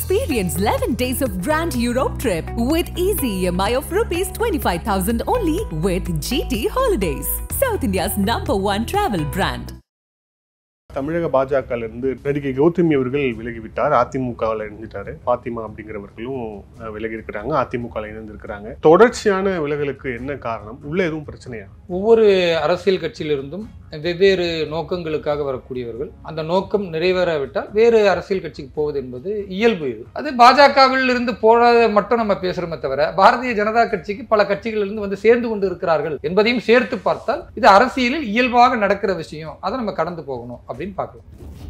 Experience 11 days of Grand Europe trip with easy EMI of rupees 25,000 only with GT Holidays, South India's #1 travel brand. தமிழக பாஜகவிலிருந்து நடிகை கௌதமி அவர்கள் விலகிவிட்டார். அதிமுகவில் இணைஞ்சிட்டாரு. பாத்திமா அப்படிங்கிறவர்களும் விலகி இருக்கிறாங்க, அதிமுகவில் இணைந்திருக்கிறாங்க. தொடர்ச்சியான விலகலுக்கு என்ன காரணம்? உள்ள எதுவும் பிரச்சனையா? ஒவ்வொரு அரசியல் கட்சியிலிருந்தும் வெவ்வேறு நோக்கங்களுக்காக வரக்கூடியவர்கள், அந்த நோக்கம் நிறைவேறாவிட்டால் வேறு அரசியல் கட்சிக்கு போவது என்பது இயல்பு. இது அது பாஜகவில் இருந்து போறதை மட்டும் நம்ம பேசுறோமே தவிர, பாரதிய ஜனதா கட்சிக்கு பல கட்சிகளிலிருந்து வந்து சேர்ந்து கொண்டு இருக்கிறார்கள் என்பதையும் சேர்த்து பார்த்தால் இது அரசியலில் இயல்பாக நடக்கிற விஷயம். அதை நம்ம கடந்து போகணும் அப்படின்னு பார்க்கலாம்.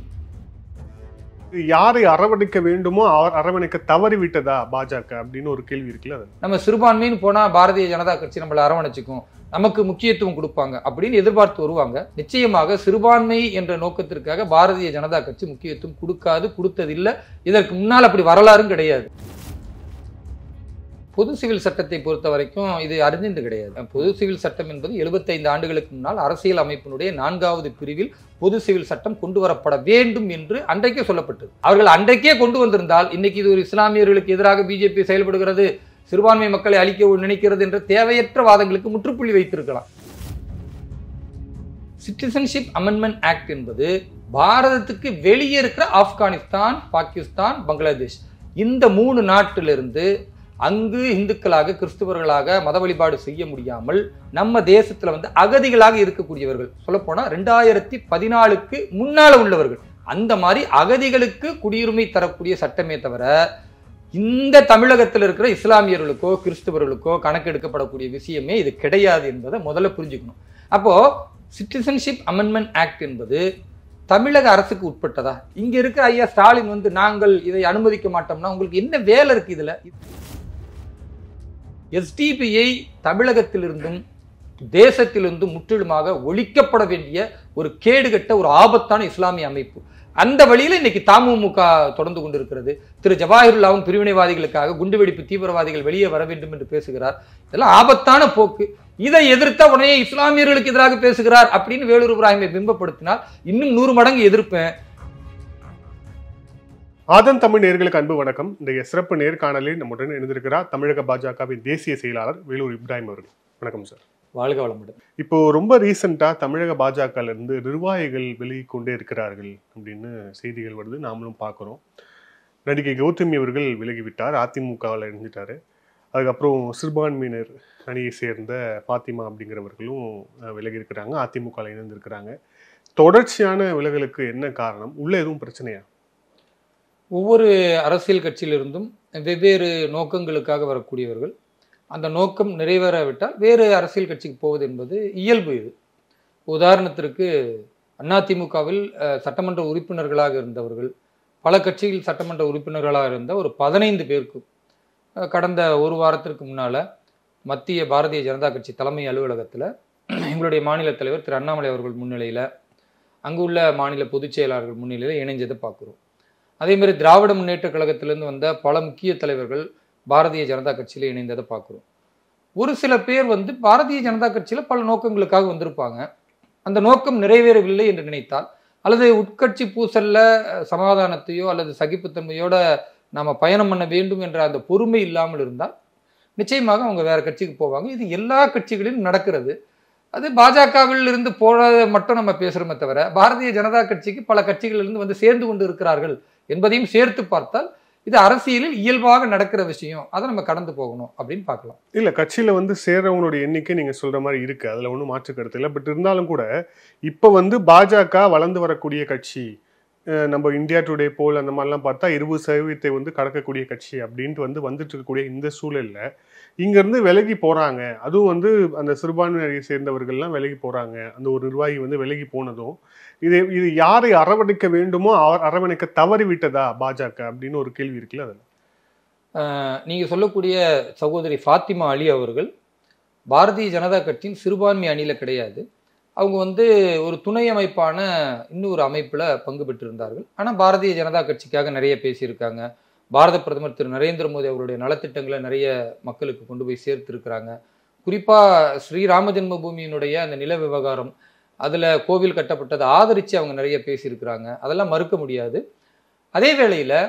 யாரை அரவணைக்க வேண்டுமோ அரவணைக்க தவறிவிட்டதா பாஜக அப்படின்னு ஒரு கேள்வி இருக்குல்ல. நம்ம சிறுபான்மைன்னு போனா பாரதிய ஜனதா கட்சி நம்மளை அரவணைச்சுக்கும், நமக்கு முக்கியத்துவம் கொடுப்பாங்க அப்படின்னு எதிர்பார்த்து வருவாங்க. நிச்சயமாக சிறுபான்மை என்ற நோக்கத்திற்காக பாரதிய ஜனதா கட்சி முக்கியத்துவம் கொடுத்ததில்லை. இதற்கு முன்னால் அப்படி வரலாறும் கிடையாது. பொது சிவில் சட்டத்தை பொறுத்த வரைக்கும் இது அறிந்தது கிடையாது. பொது சிவில் சட்டம் என்பது 75 ஆண்டுகளுக்கு முன்னால் அரசியல் அமைப்பினுடைய 4வது பிரிவில் பொது சிவில் சட்டம் கொண்டு வரப்பட வேண்டும் என்று அன்றைக்கே சொல்லப்பட்டது. அவர்கள் அன்றைக்கே கொண்டு வந்திருந்தால் இன்னைக்கு இது ஒரு இஸ்லாமியர்களுக்கு எதிராக பிஜேபி செயல்படுகிறது, சிறுபான்மை மக்களை அழிக்க நினைக்கிறது என்ற தேவையற்ற வாதங்களுக்கு முற்றுப்புள்ளி வைத்திருக்கலாம். சிட்டிசன்ஷிப் அமெண்ட்மெண்ட் ஆக்ட் என்பது பாரதத்துக்கு வெளியே இருக்கிற ஆப்கானிஸ்தான், பாகிஸ்தான், பங்களாதேஷ் இந்த 3 நாட்டிலிருந்து அங்கு இந்துக்களாக கிறிஸ்துவர்களாக மத வழிபாடு செய்ய முடியாமல் நம்ம தேசத்துல வந்து அகதிகளாக இருக்கக்கூடியவர்கள், சொல்ல போனா 2014க்கு முன்னால உள்ளவர்கள், அந்த மாதிரி அகதிகளுக்கு குடியுரிமை தரக்கூடிய சட்டமே தவிர இந்த தமிழகத்தில் இருக்கிற இஸ்லாமியர்களுக்கோ கிறிஸ்துவர்களுக்கோ கணக்கெடுக்கப்படக்கூடிய விஷயமே இது கிடையாது என்பதை முதல்ல புரிஞ்சுக்கணும். அப்போ சிட்டிசன்ஷிப் அமெண்ட்மெண்ட் ஆக்ட் என்பது தமிழக அரசுக்கு உட்பட்டதா? இங்க இருக்கிற ஐயா ஸ்டாலின் வந்து நாங்கள் இதை அனுமதிக்க மாட்டோம்னா உங்களுக்கு என்ன வேலை இருக்கு இதுல? எஸ்டிபிஐ தமிழகத்திலிருந்தும் தேசத்திலிருந்தும் முற்றிலுமாக ஒழிக்கப்பட வேண்டிய ஒரு கேடுகட்ட ஒரு ஆபத்தான இஸ்லாமிய அமைப்பு. அந்த வழியில் இன்னைக்கு தமுமுக தொடர்ந்து கொண்டிருக்கிறது. திரு ஜவாஹிருல்லாவும் பிரிவினைவாதிகளுக்காக குண்டுவெடிப்பு தீவிரவாதிகள் வெளியே வர வேண்டும் என்று பேசுகிறார். இதெல்லாம் ஆபத்தான போக்கு. இதை எதிர்த்த உடனே இஸ்லாமியர்களுக்கு எதிராக பேசுகிறார் அப்படின்னு வேலூர் இப்ராஹிமை பிம்பப்படுத்தினால் இன்னும் 100 மடங்கு எதிர்ப்பேன். ஆதன் தமிழ் நேயர்களுக்கு அன்பு வணக்கம். இந்த சிறப்பு நேர்காணலில் நம்முடன் இணைந்திருக்கிறார் தமிழக பாஜகவின் தேசிய செயலாளர் வேலூர் இப்ராஹிம் அவர்கள். வணக்கம் சார். வாழ்க வளமுடன். இப்போ ரொம்ப ரீசெண்டா தமிழக பாஜகல இருந்து நிர்வாகிகள் விலகி கொண்டே இருக்கிறார்கள் அப்படின்னு செய்திகள் வருது, நாமளும் பார்க்குறோம். நடிகை கௌதமி அவர்கள் விலகிவிட்டார், அதிமுகவில் இணைஞ்சிட்டாரு. அதுக்கப்புறம் சிறுபான்மையினர் அணியை சேர்ந்த பாத்திமா அப்படிங்கிறவர்களும் விலகி இருக்கிறாங்க, அதிமுகவில் இணைந்திருக்கிறாங்க. தொடர்ச்சியான விலகலுக்கு என்ன காரணம்? உள்ள எதுவும் பிரச்சனையா? ஒவ்வொரு அரசியல் கட்சியிலிருந்தும் வெவ்வேறு நோக்கங்களுக்காக வரக்கூடியவர்கள், அந்த நோக்கம் நிறைவேறாவிட்டால் வேறு அரசியல் கட்சிக்கு போவது என்பது இயல்பு. இது உதாரணத்திற்கு அதிமுகவில் சட்டமன்ற உறுப்பினர்களாக இருந்தவர்கள், பல கட்சியில் சட்டமன்ற உறுப்பினர்களாக இருந்த ஒரு 15 பேருக்கு கடந்த ஒரு வாரத்திற்கு முன்னால் மத்திய பாரதிய ஜனதா கட்சி தலைமை அலுவலகத்தில் எங்களுடைய மாநில தலைவர் திரு அண்ணாமலை அவர்கள் முன்னிலையில், அங்கு உள்ள மாநில பொதுச் செயலாளர்கள் முன்னிலையில் இணைஞ்சதை பார்க்குறோம். அதேமாதிரி திராவிட முன்னேற்ற கழகத்திலிருந்து வந்த பல முக்கிய தலைவர்கள் பாரதிய ஜனதா கட்சியில் இணைந்ததை பார்க்குறோம். ஒரு சில பேர் வந்து பாரதிய ஜனதா கட்சியில் பல நோக்கங்களுக்காக வந்திருப்பாங்க. அந்த நோக்கம் நிறைவேறவில்லை என்று நினைத்தால், அல்லது உட்கட்சி பூசல்ல சமாதானத்தையோ அல்லது சகிப்புத்தன்மையோட நாம் பயணம் பண்ண வேண்டும் என்ற அந்த பொறுமை இல்லாமல் இருந்தால் நிச்சயமாக அவங்க வேற கட்சிக்கு போவாங்க. இது எல்லா கட்சிகளிலும் நடக்கிறது. அது பாஜகவில் இருந்து போறதை மட்டும் நம்ம பேசுறோமே தவிர, பாரதிய ஜனதா கட்சிக்கு பல கட்சிகளிலிருந்து வந்து சேர்ந்து கொண்டு இருக்கிறார்கள் என்பதையும் சேர்த்து பார்த்தால் இது அரசியலில் இயல்பாக நடக்கிற விஷயம். அதை நம்ம கடந்து போகணும் அப்படின்னு பார்க்கலாம். இல்ல, கட்சியில வந்து சேர்றவங்களுடைய எண்ணிக்கை நீங்க சொல்ற மாதிரி இருக்கு, அதுல ஒன்றும் மாற்று கருத்து இல்லை. பட் இருந்தாலும் கூட இப்ப வந்து பாஜக வளர்ந்து வரக்கூடிய கட்சி, நம்ம இந்தியா டுடே போல் அந்த மாதிரிலாம் பார்த்தா 20% வந்து கடக்கக்கூடிய கட்சி அப்படின்ட்டு வந்துட்டு இருக்கக்கூடிய இந்த சூழல்ல இங்க இருந்து விலகி போறாங்க. அதுவும் வந்து அந்த சிறுபான்மையினரை சேர்ந்தவர்கள்லாம் விலகி போறாங்க. அந்த ஒரு நிர்வாகி வந்து விலகி போனதும் இது யாரை அரவணைக்க வேண்டுமோ அரவணைக்க தவறிவிட்டதா பாஜக அப்படின்னு ஒரு கேள்வி இருக்குல்ல. அதில் நீங்க சொல்லக்கூடிய சகோதரி ஃபாத்திமா அலி அவர்கள் பாரதிய ஜனதா கட்சியின் சிறுபான்மை அணியில கிடையாது. அவங்க வந்து ஒரு துணை அமைப்பான இன்னொரு அமைப்புல பங்கு பெற்றிருந்தார்கள். ஆனால் பாரதிய ஜனதா கட்சிக்காக நிறைய பேசியிருக்காங்க. பாரத பிரதமர் திரு நரேந்திர மோடி அவருடைய நலத்திட்டங்களை நிறைய மக்களுக்கு கொண்டு போய் சேர்த்திருக்கிறாங்க. குறிப்பாக ஸ்ரீராம ஜென்மபூமியினுடைய அந்த நில விவகாரம், அதில் கோவில் கட்டப்பட்டதை ஆதரித்து அவங்க நிறைய பேசியிருக்கிறாங்க. அதெல்லாம் மறுக்க முடியாது. அதே வேளையில்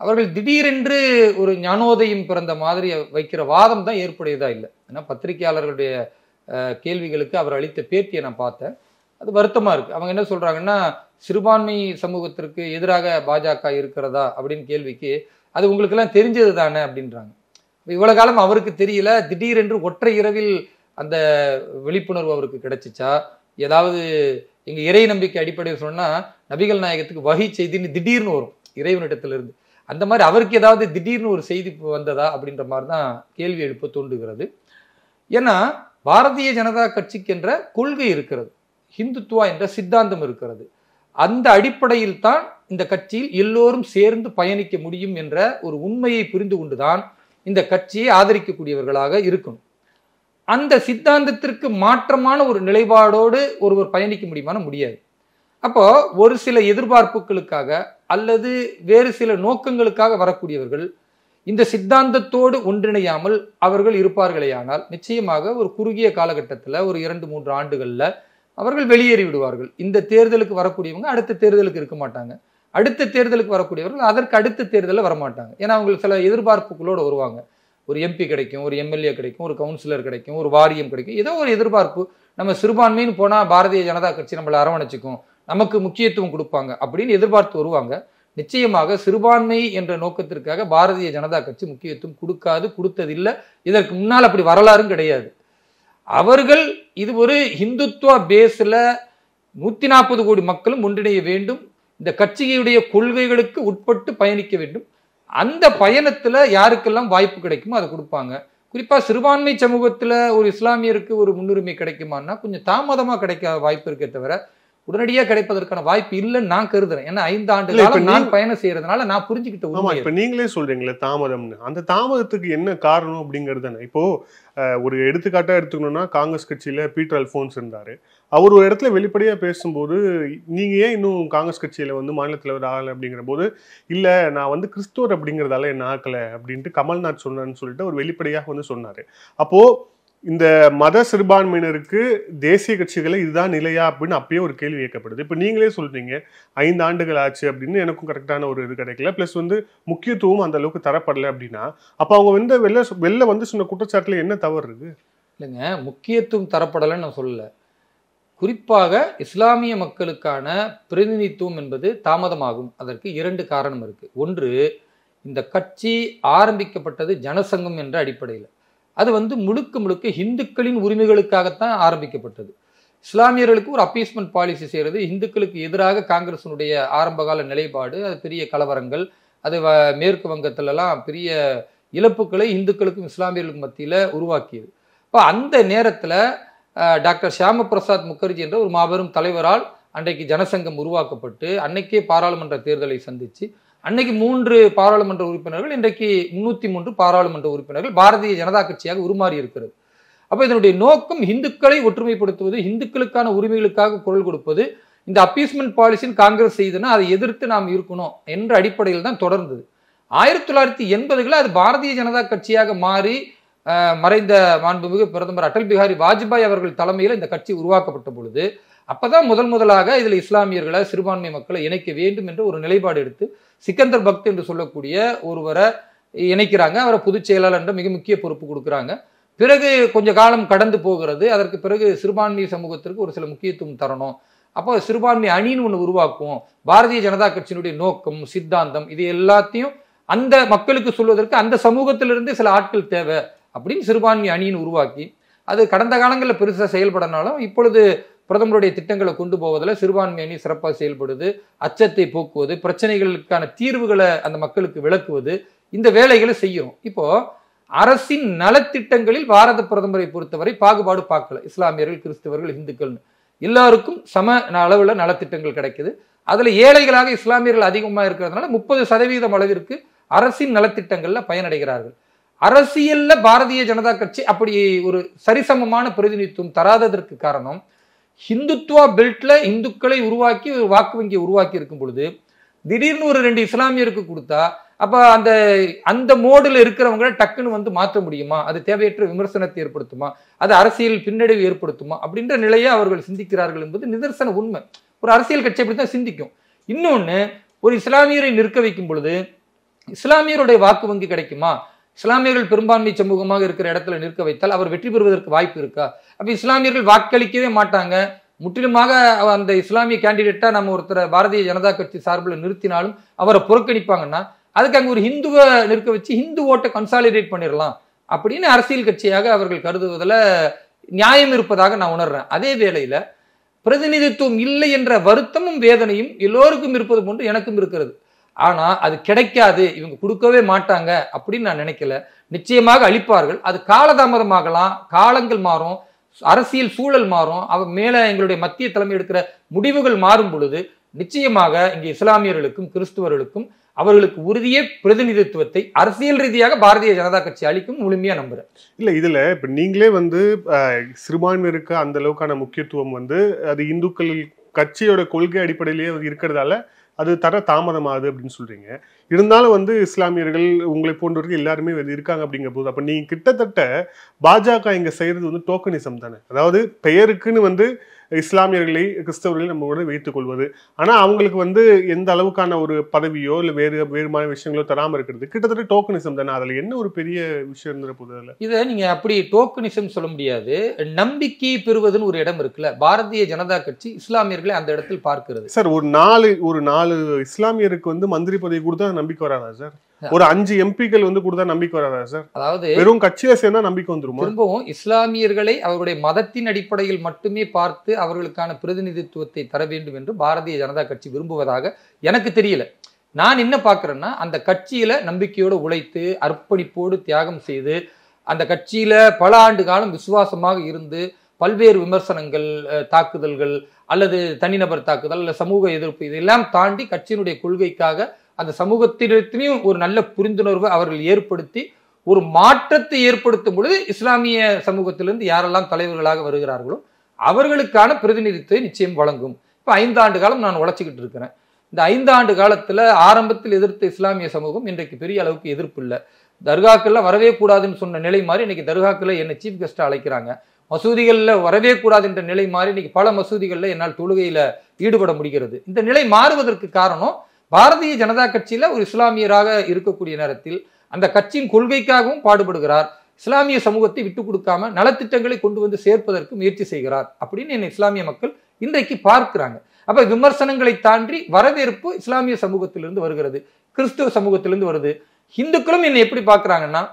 அவர்கள் திடீரென்று ஒரு ஞானோதயம் பிறந்த மாதிரி வைக்கிற வாதம் தான் ஏற்புடையதா இல்லை. ஏன்னா பத்திரிகையாளர்களுடைய கேள்விகளுக்கு அவர் அளித்த பேட்டியை நான் பார்த்தேன். அது வருத்தமா இருக்கு. அவங்க என்ன சொல்றாங்கன்னா, சிறுபான்மை சமூகத்திற்கு எதிராக பாஜக இருக்கிறதா அப்படின்னு கேள்விக்கு, அது உங்களுக்கு எல்லாம் தெரிஞ்சது தானே அப்படின்றாங்க. இவ்வளவு காலம் அவருக்கு தெரியல, திடீரென்று ஒற்றை இரவில் அந்த விழிப்புணர்வு அவருக்கு கிடைச்சிச்சா? ஏதாவது எங்க இறை நம்பிக்கை அடிப்படையில் சொன்னா நபிகள் நாயகத்துக்கு வஹி செய்தின்னு திடீர்னு வரும் இறைவனிடத்திலிருந்து. அந்த மாதிரி அவருக்கு ஏதாவது திடீர்னு ஒரு செய்தி வந்ததா அப்படின்ற மாதிரி தான் கேள்வி எழுப்ப தோன்றுகிறது. ஏன்னா பாரதிய ஜனதா கட்சிக்கு என்ற கொள்கை இருக்கிறது, ஹிந்துத்துவா என்ற சித்தாந்தம் இருக்கிறது. அந்த அடிப்படையில் தான் இந்த கட்சியில் எல்லோரும் சேர்ந்து பயணிக்க முடியும் என்ற ஒரு உண்மையை புரிந்து கொண்டுதான் இந்த கட்சியை ஆதரிக்கக்கூடியவர்களாக இருக்கணும். அந்த சித்தாந்தத்திற்கு மாற்றமான ஒரு நிலைப்பாடோடு ஒருவர் பயணிக்க முடியுமான முடியாது. அப்போ ஒரு சில எதிர்பார்ப்புகளுக்காக அல்லது வேறு சில நோக்கங்களுக்காக வரக்கூடியவர்கள் இந்த சித்தாந்தத்தோடு ஒன்றிணையாமல் அவர்கள் இருப்பார்களேயானால் நிச்சயமாக ஒரு குறுகிய காலகட்டத்தில் ஒரு 2-3 ஆண்டுகளில் அவர்கள் வெளியேறி விடுவார்கள். இந்த தேர்தலுக்கு வரக்கூடியவங்க அடுத்த தேர்தலுக்கு இருக்க மாட்டாங்க, அடுத்த தேர்தலுக்கு வரக்கூடியவர்கள் அதற்கு அடுத்த தேர்தலில் வரமாட்டாங்க. ஏன்னா அவங்களுக்கு சில எதிர்பார்ப்புகளோடு வருவாங்க. ஒரு எம்பி கிடைக்கும், ஒரு எம்எல்ஏ கிடைக்கும், ஒரு கவுன்சிலர் கிடைக்கும், ஒரு வாரியம் கிடைக்கும், ஏதோ ஒரு எதிர்பார்ப்பு. நம்ம சிறுபான்மைன்னு போனால் பாரதிய ஜனதா கட்சி நம்மளை அரவணைச்சிக்கும், நமக்கு முக்கியத்துவம் கொடுப்பாங்க அப்படின்னு எதிர்பார்த்து வருவாங்க. நிச்சயமாக சிறுபான்மை என்ற நோக்கத்திற்காக பாரதிய ஜனதா கட்சி முக்கியத்துவம் கொடுக்காது, கொடுத்ததில்லை. இதற்கு முன்னால் அப்படி வரலாறும் கிடையாது. அவர்கள் இது ஒரு ஹிந்துத்துவ பேஸ்ல 140 கோடி மக்களும் ஒன்றிணைய வேண்டும், இந்த கட்சியுடைய கொள்கைகளுக்கு உட்பட்டு பயணிக்க வேண்டும். அந்த பயணத்துல யாருக்கெல்லாம் வாய்ப்பு கிடைக்குமோ அதை கொடுப்பாங்க. குறிப்பா சிறுபான்மை சமூகத்துல ஒரு இஸ்லாமியருக்கு ஒரு முன்னுரிமை கிடைக்குமான்னா கொஞ்சம் தாமதமா கிடைக்க வாய்ப்பு இருக்கே தவிர உடனடியாக கிடைப்பதற்கான வாய்ப்பு இல்லைன்னு நான் கருதுறேன். ஏன்னா 5 ஆண்டு காலம் நான் பயணம் செய்யறதுனால நான் புரிஞ்சுக்கிட்ட. இப்ப நீங்களே சொல்றீங்களே தாமதம்னு, அந்த தாமதத்துக்கு என்ன காரணம் அப்படிங்கிறது தானே. இப்போ ஒரு எடுத்துக்காட்டா எடுத்துக்கணும்னா காங்கிரஸ் கட்சியில பீட்டர் அல்போன்ஸ் இருந்தாரு. அவர் ஒரு இடத்துல வெளிப்படையா பேசும்போது நீங்க ஏன் இன்னும் காங்கிரஸ் கட்சியில வந்து மாநில தலைவர் ஆகலை அப்படிங்கிற போது, இல்ல நான் வந்து கிறிஸ்துவர் அப்படிங்கிறதால என்ன ஆக்கல அப்படின்ட்டு கமல்நாத் சொன்னான்னு சொல்லிட்டு அவர் வெளிப்படையாக வந்து சொன்னாரு. அப்போ இந்த மத சிறுபான்மையினருக்கு தேசிய கட்சிகளை இதுதான் நிலையா அப்படின்னு அப்பயே ஒரு கேள்வி கேட்கப்படுது. இப்போ நீங்களே சொல்றீங்க 5 ஆண்டுகள் ஆச்சு அப்படின்னு, எனக்கும் கரெக்டான ஒரு இது கிடைக்கல, பிளஸ் வந்து முக்கியத்துவம் அந்த அளவுக்கு தரப்படலை அப்படின்னா, அப்போ அவங்க வந்து வெளில வந்து சொன்ன குற்றச்சாட்டுல என்ன தவறு இருக்கு? இல்லைங்க, முக்கியத்துவம் தரப்படலைன்னு நான் சொல்லல. குறிப்பாக இஸ்லாமிய மக்களுக்கான பிரதிநிதித்துவம் என்பது தாமதமாகும். அதற்கு 2 காரணம் இருக்கு. ஒன்று, இந்த கட்சி ஆரம்பிக்கப்பட்டது ஜனசங்கம் என்ற அடிப்படையில். அது வந்து முழுக்க முழுக்க இந்துக்களின் உரிமைகளுக்காகத்தான் ஆரம்பிக்கப்பட்டது. இஸ்லாமியர்களுக்கு ஒரு அப்பீஸ்மெண்ட் பாலிசி செய்கிறது, இந்துக்களுக்கு எதிராக காங்கிரஸினுடைய ஆரம்பகால நிலைப்பாடு, அது பெரிய கலவரங்கள், அது மேற்கு வங்கத்திலலாம் பெரிய இழப்புகளை இந்துக்களுக்கும் இஸ்லாமியர்களுக்கும் மத்தியில் உருவாக்கியது. இப்போ அந்த நேரத்தில் டாக்டர் ஷியாம பிரசாத் முகர்ஜி என்ற ஒரு மாபெரும் தலைவரால் அன்றைக்கு ஜனசங்கம் உருவாக்கப்பட்டு அன்னைக்கே பாராளுமன்ற தேர்தலை சந்தித்து அன்னைக்கு 3 பாராளுமன்ற உறுப்பினர்கள், இன்றைக்கு 303 பாராளுமன்ற உறுப்பினர்கள் பாரதிய ஜனதா கட்சியாக உருமாறி இருக்கிறது. அப்போ இதனுடைய நோக்கம் இந்துக்களை ஒற்றுமைப்படுத்துவது, இந்துக்களுக்கான உரிமைகளுக்காக குரல் கொடுப்பது. இந்த அப்பீஸ்மெண்ட் பாலிசின்னு காங்கிரஸ் செய்ததுன்னா அதை எதிர்த்து நாம் இருக்கணும் என்ற அடிப்படையில் தான் தொடர்ந்தது. 1980களில் அது பாரதிய ஜனதா கட்சியாக மாறி மறைந்த மாண்புமிகு பிரதமர் அடல் பிஹாரி வாஜ்பாய் அவர்கள் தலைமையில் இந்த கட்சி உருவாக்கப்பட்ட பொழுது அப்பதான் முதலாக இதில் இஸ்லாமியர்களை சிறுபான்மை மக்களை இணைக்க வேண்டும் என்ற ஒரு நிலைப்பாடு எடுத்து சிக்கந்தர் பக்த் என்று சொல்லக்கூடிய ஒருவரை இணைக்கிறாங்க. அவரை பொதுச் செயலாளர் என்ற மிக முக்கிய பொறுப்பு கொடுக்குறாங்க. பிறகு கொஞ்ச காலம் கடந்து போகிறது. அதற்கு பிறகு சிறுபான்மை சமூகத்திற்கு ஒரு சில முக்கியத்துவம் தரணும், அப்போ சிறுபான்மை அணின்னு ஒன்று உருவாக்குவோம், பாரதிய ஜனதா கட்சியினுடைய நோக்கம் சித்தாந்தம் இது எல்லாத்தையும் அந்த மக்களுக்கு சொல்வதற்கு அந்த சமூகத்திலிருந்து சில ஆட்கள் தேவை அப்படின்னு சிறுபான்மை அணின்னு உருவாக்கி, அது கடந்த காலங்களில் பெருசாக செயல்படனாலும் இப்பொழுது பிரதமருடைய திட்டங்களை கொண்டு போவதில் சிறுபான்மை அணி சிறப்பாக செயல்படுது. அச்சத்தை போக்குவது, பிரச்சனைகளுக்கான தீர்வுகளை அந்த மக்களுக்கு விளக்குவது, இந்த வேலைகளை செய்யணும். இப்போ அரசின் நலத்திட்டங்களில் பாரத பிரதமரை பொறுத்தவரை பாகுபாடு பார்க்கல. இஸ்லாமியர்கள், கிறிஸ்தவர்கள், இந்துக்கள் எல்லாருக்கும் சம அளவில் நலத்திட்டங்கள் கிடைக்குது. அதுல ஏழைகளாக இஸ்லாமியர்கள் அதிகமாக இருக்கிறதுனால 30% அளவிற்கு அரசின் நலத்திட்டங்கள்ல பயனடைகிறார்கள். அரசியல்ல பாரதிய ஜனதா கட்சி அப்படி ஒரு சரிசமமான பிரதிநிதித்துவம் தராததற்கு காரணம், ஹிந்துத்துவா பெல்ட்ல இந்துக்களை உருவாக்கி ஒரு வாக்கு வங்கியை உருவாக்கி இருக்கும் பொழுது திடீர்னு ஒரு 2 இஸ்லாமியருக்கு கொடுத்தா அப்ப அந்த மோடுல இருக்கிறவங்களை டக்குன்னு வந்து மாற்ற முடியுமா? அது தேவையற்ற விமர்சனத்தை ஏற்படுத்துமா? அது அரசியல் பின்னடைவு ஏற்படுத்துமா? அப்படின்ற நிலையை அவர்கள் சிந்திக்கிறார்கள் என்பது நிதர்சன உண்மை. ஒரு அரசியல் கட்சி அப்படித்தான் சிந்திக்கும். இன்னொன்னு, ஒரு இஸ்லாமியரை நிற்க வைக்கும் பொழுது இஸ்லாமியருடைய வாக்கு வங்கி கிடைக்குமா? இஸ்லாமியர்கள் பெரும்பான்மை சமூகமாக இருக்கிற இடத்துல நிற்க வைத்தால் அவர் வெற்றி பெறுவதற்கு வாய்ப்பு இருக்கா? அப்ப இஸ்லாமியர்கள் வாக்களிக்கவே மாட்டாங்க. முற்றிலுமாக அந்த இஸ்லாமிய கேண்டிடேட்டா நம்ம ஒருத்தரை பாரதிய ஜனதா கட்சி சார்பில் நிறுத்தினாலும் அவரை புறக்கணிப்பாங்கன்னா அதுக்கு அங்க ஒரு ஹிந்துவை நிற்க வச்சு ஹிந்து ஓட்டை கன்சாலிடேட் பண்ணிடலாம் அப்படின்னு அரசியல் கட்சியாக அவர்கள் கருதுவதில் நியாயம் இருப்பதாக நான் உணர்றேன். அதே வேளையில பிரதிநிதித்துவம் இல்லை என்ற வருத்தமும் வேதனையும் எல்லோருக்கும் இருப்பது போன்று எனக்கும் இருக்கிறது. ஆனா அது கிடைக்காது, இவங்க கொடுக்கவே மாட்டாங்க அப்படின்னு நான் நினைக்கல. நிச்சயமாக அளிப்பார்கள். அது காலதாமதமாகலாம், காலங்கள் மாறும், அரசியல் சூழல் மாறும், மேல எங்களுடைய மத்திய தலைமை எடுக்கிற முடிவுகள் மாறும் பொழுது நிச்சயமாக இங்கே இஸ்லாமியர்களுக்கும் கிறிஸ்துவர்களுக்கும் அவர்களுக்கு உறுதியே பிரதிநிதித்துவத்தை அரசியல் ரீதியாக பாரதிய ஜனதா கட்சி அளிக்கும் முழுமையா நம்புறேன். இல்ல இதுல இப்ப நீங்களே வந்து சிறுபான்மையினருக்கு அந்த அளவுக்கான முக்கியத்துவம் வந்து அது இந்துக்கள் கட்சியோட கொள்கை அடிப்படையிலேயே இருக்கிறதால அது தர தாமதமாகுது அப்படின்னு சொல்றீங்க. இருந்தாலும் வந்து இஸ்லாமியர்கள் உங்களை போன்றவர்கள் எல்லாருமே இருக்காங்க அப்படிங்கிற போது அப்ப நீங்க கிட்டத்தட்ட பாஜக இங்க செய்யறது வந்து டோக்கனிசம் தானே. அதாவது பெயருக்குன்னு வந்து இஸ்லாமியர்களை கிறிஸ்தவர்களை நம்ம கூட வைத்துக் கொள்வது, ஆனா அவங்களுக்கு வந்து எந்த அளவுக்கான ஒரு பதவியோ இல்ல வேறுமான விஷயங்களோ தராம இருக்கிறது கிட்டத்தட்ட டோக்கனிசம் தானே. அதுல என்ன ஒரு பெரிய விஷயம் இருந்த போது இதை நீங்க அப்படி டோக்கனிசம் சொல்ல முடியாது. நம்பிக்கை பெறுவதுன்னு ஒரு இடம் இருக்குல்ல, பாரதிய ஜனதா கட்சி இஸ்லாமியர்களை அந்த இடத்தில் பார்க்கிறது. சார் ஒரு நாலு இஸ்லாமியருக்கு வந்து மந்திரி பதவி கொடுத்தா நம்பிக்கை வராதா சார்? ஒரு 5 எம்பிக்கள் வந்து கொடுத்தா நம்பிக்கை வராதா சார்? அதாவது வெறும் கட்சியில சேர்ந்தா நம்பிக்கை வந்துருமா? திரும்பவும் இஸ்லாமியர்களை அவருடைய மதத்தின் அடிப்படையில் மட்டுமே பார்த்து அவர்களுக்கான பிரதிநிதித்துவத்தை தர வேண்டும் என்று பாரதிய ஜனதா கட்சி விரும்புவதாக எனக்கு தெரியல. நான் என்ன பார்க்கிறேன்னா, அந்த கட்சியில நம்பிக்கையோடு உழைத்து அர்ப்பணிப்போடு தியாகம் செய்து அந்த கட்சியில பல ஆண்டு காலம் விசுவாசமாக இருந்து பல்வேறு விமர்சனங்கள், தாக்குதல்கள் அல்லது தனிநபர் தாக்குதல் அல்ல சமூக எதிர்ப்பு இதெல்லாம் தாண்டி கட்சியினுடைய கொள்கைக்காக அந்த சமூகத்திலும் ஒரு நல்ல புரிந்துணர்வு அவர்கள் ஏற்படுத்தி ஒரு மாற்றத்தை ஏற்படுத்தும் பொழுது இஸ்லாமிய சமூகத்திலிருந்து யாரெல்லாம் தலைவர்களாக வருகிறார்களோ அவர்களுக்கான பிரதிநிதித்துவம் நிச்சயம் வழங்கும். இப்போ 5 ஆண்டு காலம் நான் உழைச்சிக்கிட்டு இருக்கிறேன். இந்த 5 ஆண்டு காலத்துல ஆரம்பத்தில் எதிர்த்த இஸ்லாமிய சமூகம் இன்றைக்கு பெரிய அளவுக்கு எதிர்ப்பு இல்லை. தர்காக்கள்ல வரவே கூடாதுன்னு சொன்ன நிலை மாதிரி இன்னைக்கு தர்காக்கள்ல என்னை சீஃப் கெஸ்டா அழைக்கிறாங்க. மசூதிகள்ல வரவே கூடாது என்ற நிலை மாறி இன்னைக்கு பல மசூதிகள்ல என்னால் தொழுகையில ஈடுபட முடிகிறது. இந்த நிலை மாறுவதற்கு காரணம் பாரதிய ஜனதா கட்சியில ஒரு இஸ்லாமியராக இருக்கக்கூடிய நேரத்தில் அந்த கட்சியின் கொள்கைக்காகவும் பாடுபடுகிறார், இஸ்லாமிய சமூகத்தை விட்டு கொடுக்காம நலத்திட்டங்களை கொண்டு வந்து சேர்ப்பதற்கு முயற்சி செய்கிறார் அப்படின்னு என்ன இஸ்லாமிய மக்கள் இன்றைக்கு பார்க்கிறாங்க. அப்ப விமர்சனங்களை தாண்டி வரவேற்பு இஸ்லாமிய சமூகத்திலிருந்து வருகிறது, கிறிஸ்துவ சமூகத்திலிருந்து வருது. இந்துக்களும் என்னை எப்படி பார்க்கிறாங்கன்னா,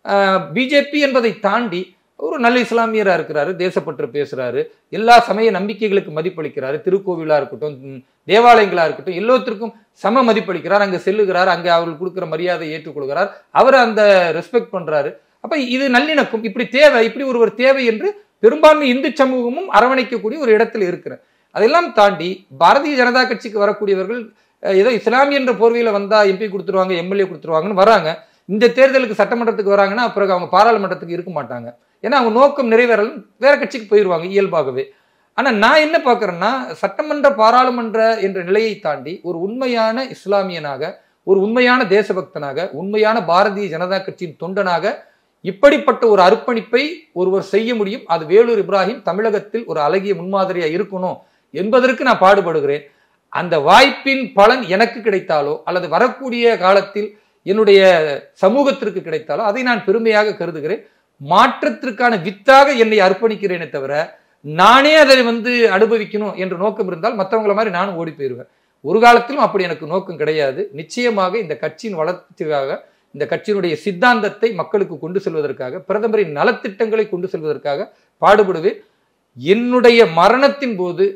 பிஜேபி என்பதை தாண்டி ஒரு நல்ல இஸ்லாமியரா இருக்கிறாரு, தேசப்பற்று பேசுறாரு, எல்லா சமய நம்பிக்கைகளுக்கு மதிப்பளிக்கிறாரு, திருக்கோவிலா இருக்கட்டும் தேவாலயங்களா இருக்கட்டும் எல்லாத்திற்கும் சம மதிப்பளிக்கிறார், அங்க செல்லுகிறார், அங்க அவர்கள் கொடுக்கிற மரியாதை ஏற்றுக்கொள்கிறார், அவர் அந்த ரெஸ்பெக்ட் பண்றாரு. அப்ப இது நல்லிணக்கம், இப்படி தேவை, இப்படி ஒருவர் தேவை என்று பெரும்பான்மை இந்து சமூகமும் அரவணைக்கக்கூடிய ஒரு இடத்துல இருக்கிறேன். அதெல்லாம் தாண்டி பாரதிய ஜனதா கட்சிக்கு வரக்கூடியவர்கள் ஏதோ இஸ்லாமிய என்ற போர்வையில வந்தா எம்பி கொடுத்துருவாங்க, எம்எல்ஏ கொடுத்துருவாங்கன்னு வராங்க. இந்த தேர்தலுக்கு சட்டமன்றத்துக்கு வராங்கன்னா பிறகு அவங்க பாராளுமன்றத்துக்கு இருக்க மாட்டாங்க. ஏன்னா அவங்க நோக்கம் நிறைவேறலும் வேற கட்சிக்கு போயிடுவாங்க இயல்பாகவே. ஆனா நான் என்ன பார்க்கறேன்னா, சட்டமன்ற பாராளுமன்ற என்ற நிலையை தாண்டி ஒரு உண்மையான இஸ்லாமியனாக, ஒரு உண்மையான தேசபக்தனாக, உண்மையான பாரதிய ஜனதா கட்சியின் தொண்டனாக இப்படிப்பட்ட ஒரு அர்ப்பணிப்பை ஒருவர் செய்ய முடியும். அது வேலூர் இப்ராஹிம் தமிழகத்தில் ஒரு அழகிய முன்மாதிரியா இருக்கணும் என்பதற்கு நான் பாடுபடுகிறேன். அந்த வாய்ப்பின் பலன் எனக்கு கிடைத்தாலோ அல்லது வரக்கூடிய காலத்தில் என்னுடைய சமூகத்திற்கு கிடைத்தாலோ அதை நான் பெருமையாக கருதுகிறேன். மாற்றத்திற்கான வித்தாக என்னை அர்ப்பணிக்கிறேனே தவிர நானே அதை அனுபவிக்கணும் என்ற நோக்கம் இருந்தால் மற்றவங்கள மாதிரி நானும் ஓடி போயிடுவேன். ஒரு காலத்திலும் அப்படி எனக்கு நோக்கம் கிடையாது. நிச்சயமாக இந்த கட்சியின் வளர்ச்சிக்காக, இந்த கட்சியினுடைய சித்தாந்தத்தை மக்களுக்கு கொண்டு செல்வதற்காக, பிரதமரின் நலத்திட்டங்களை கொண்டு செல்வதற்காக பாடுபடுவேன். என்னுடைய மரணத்தின் போது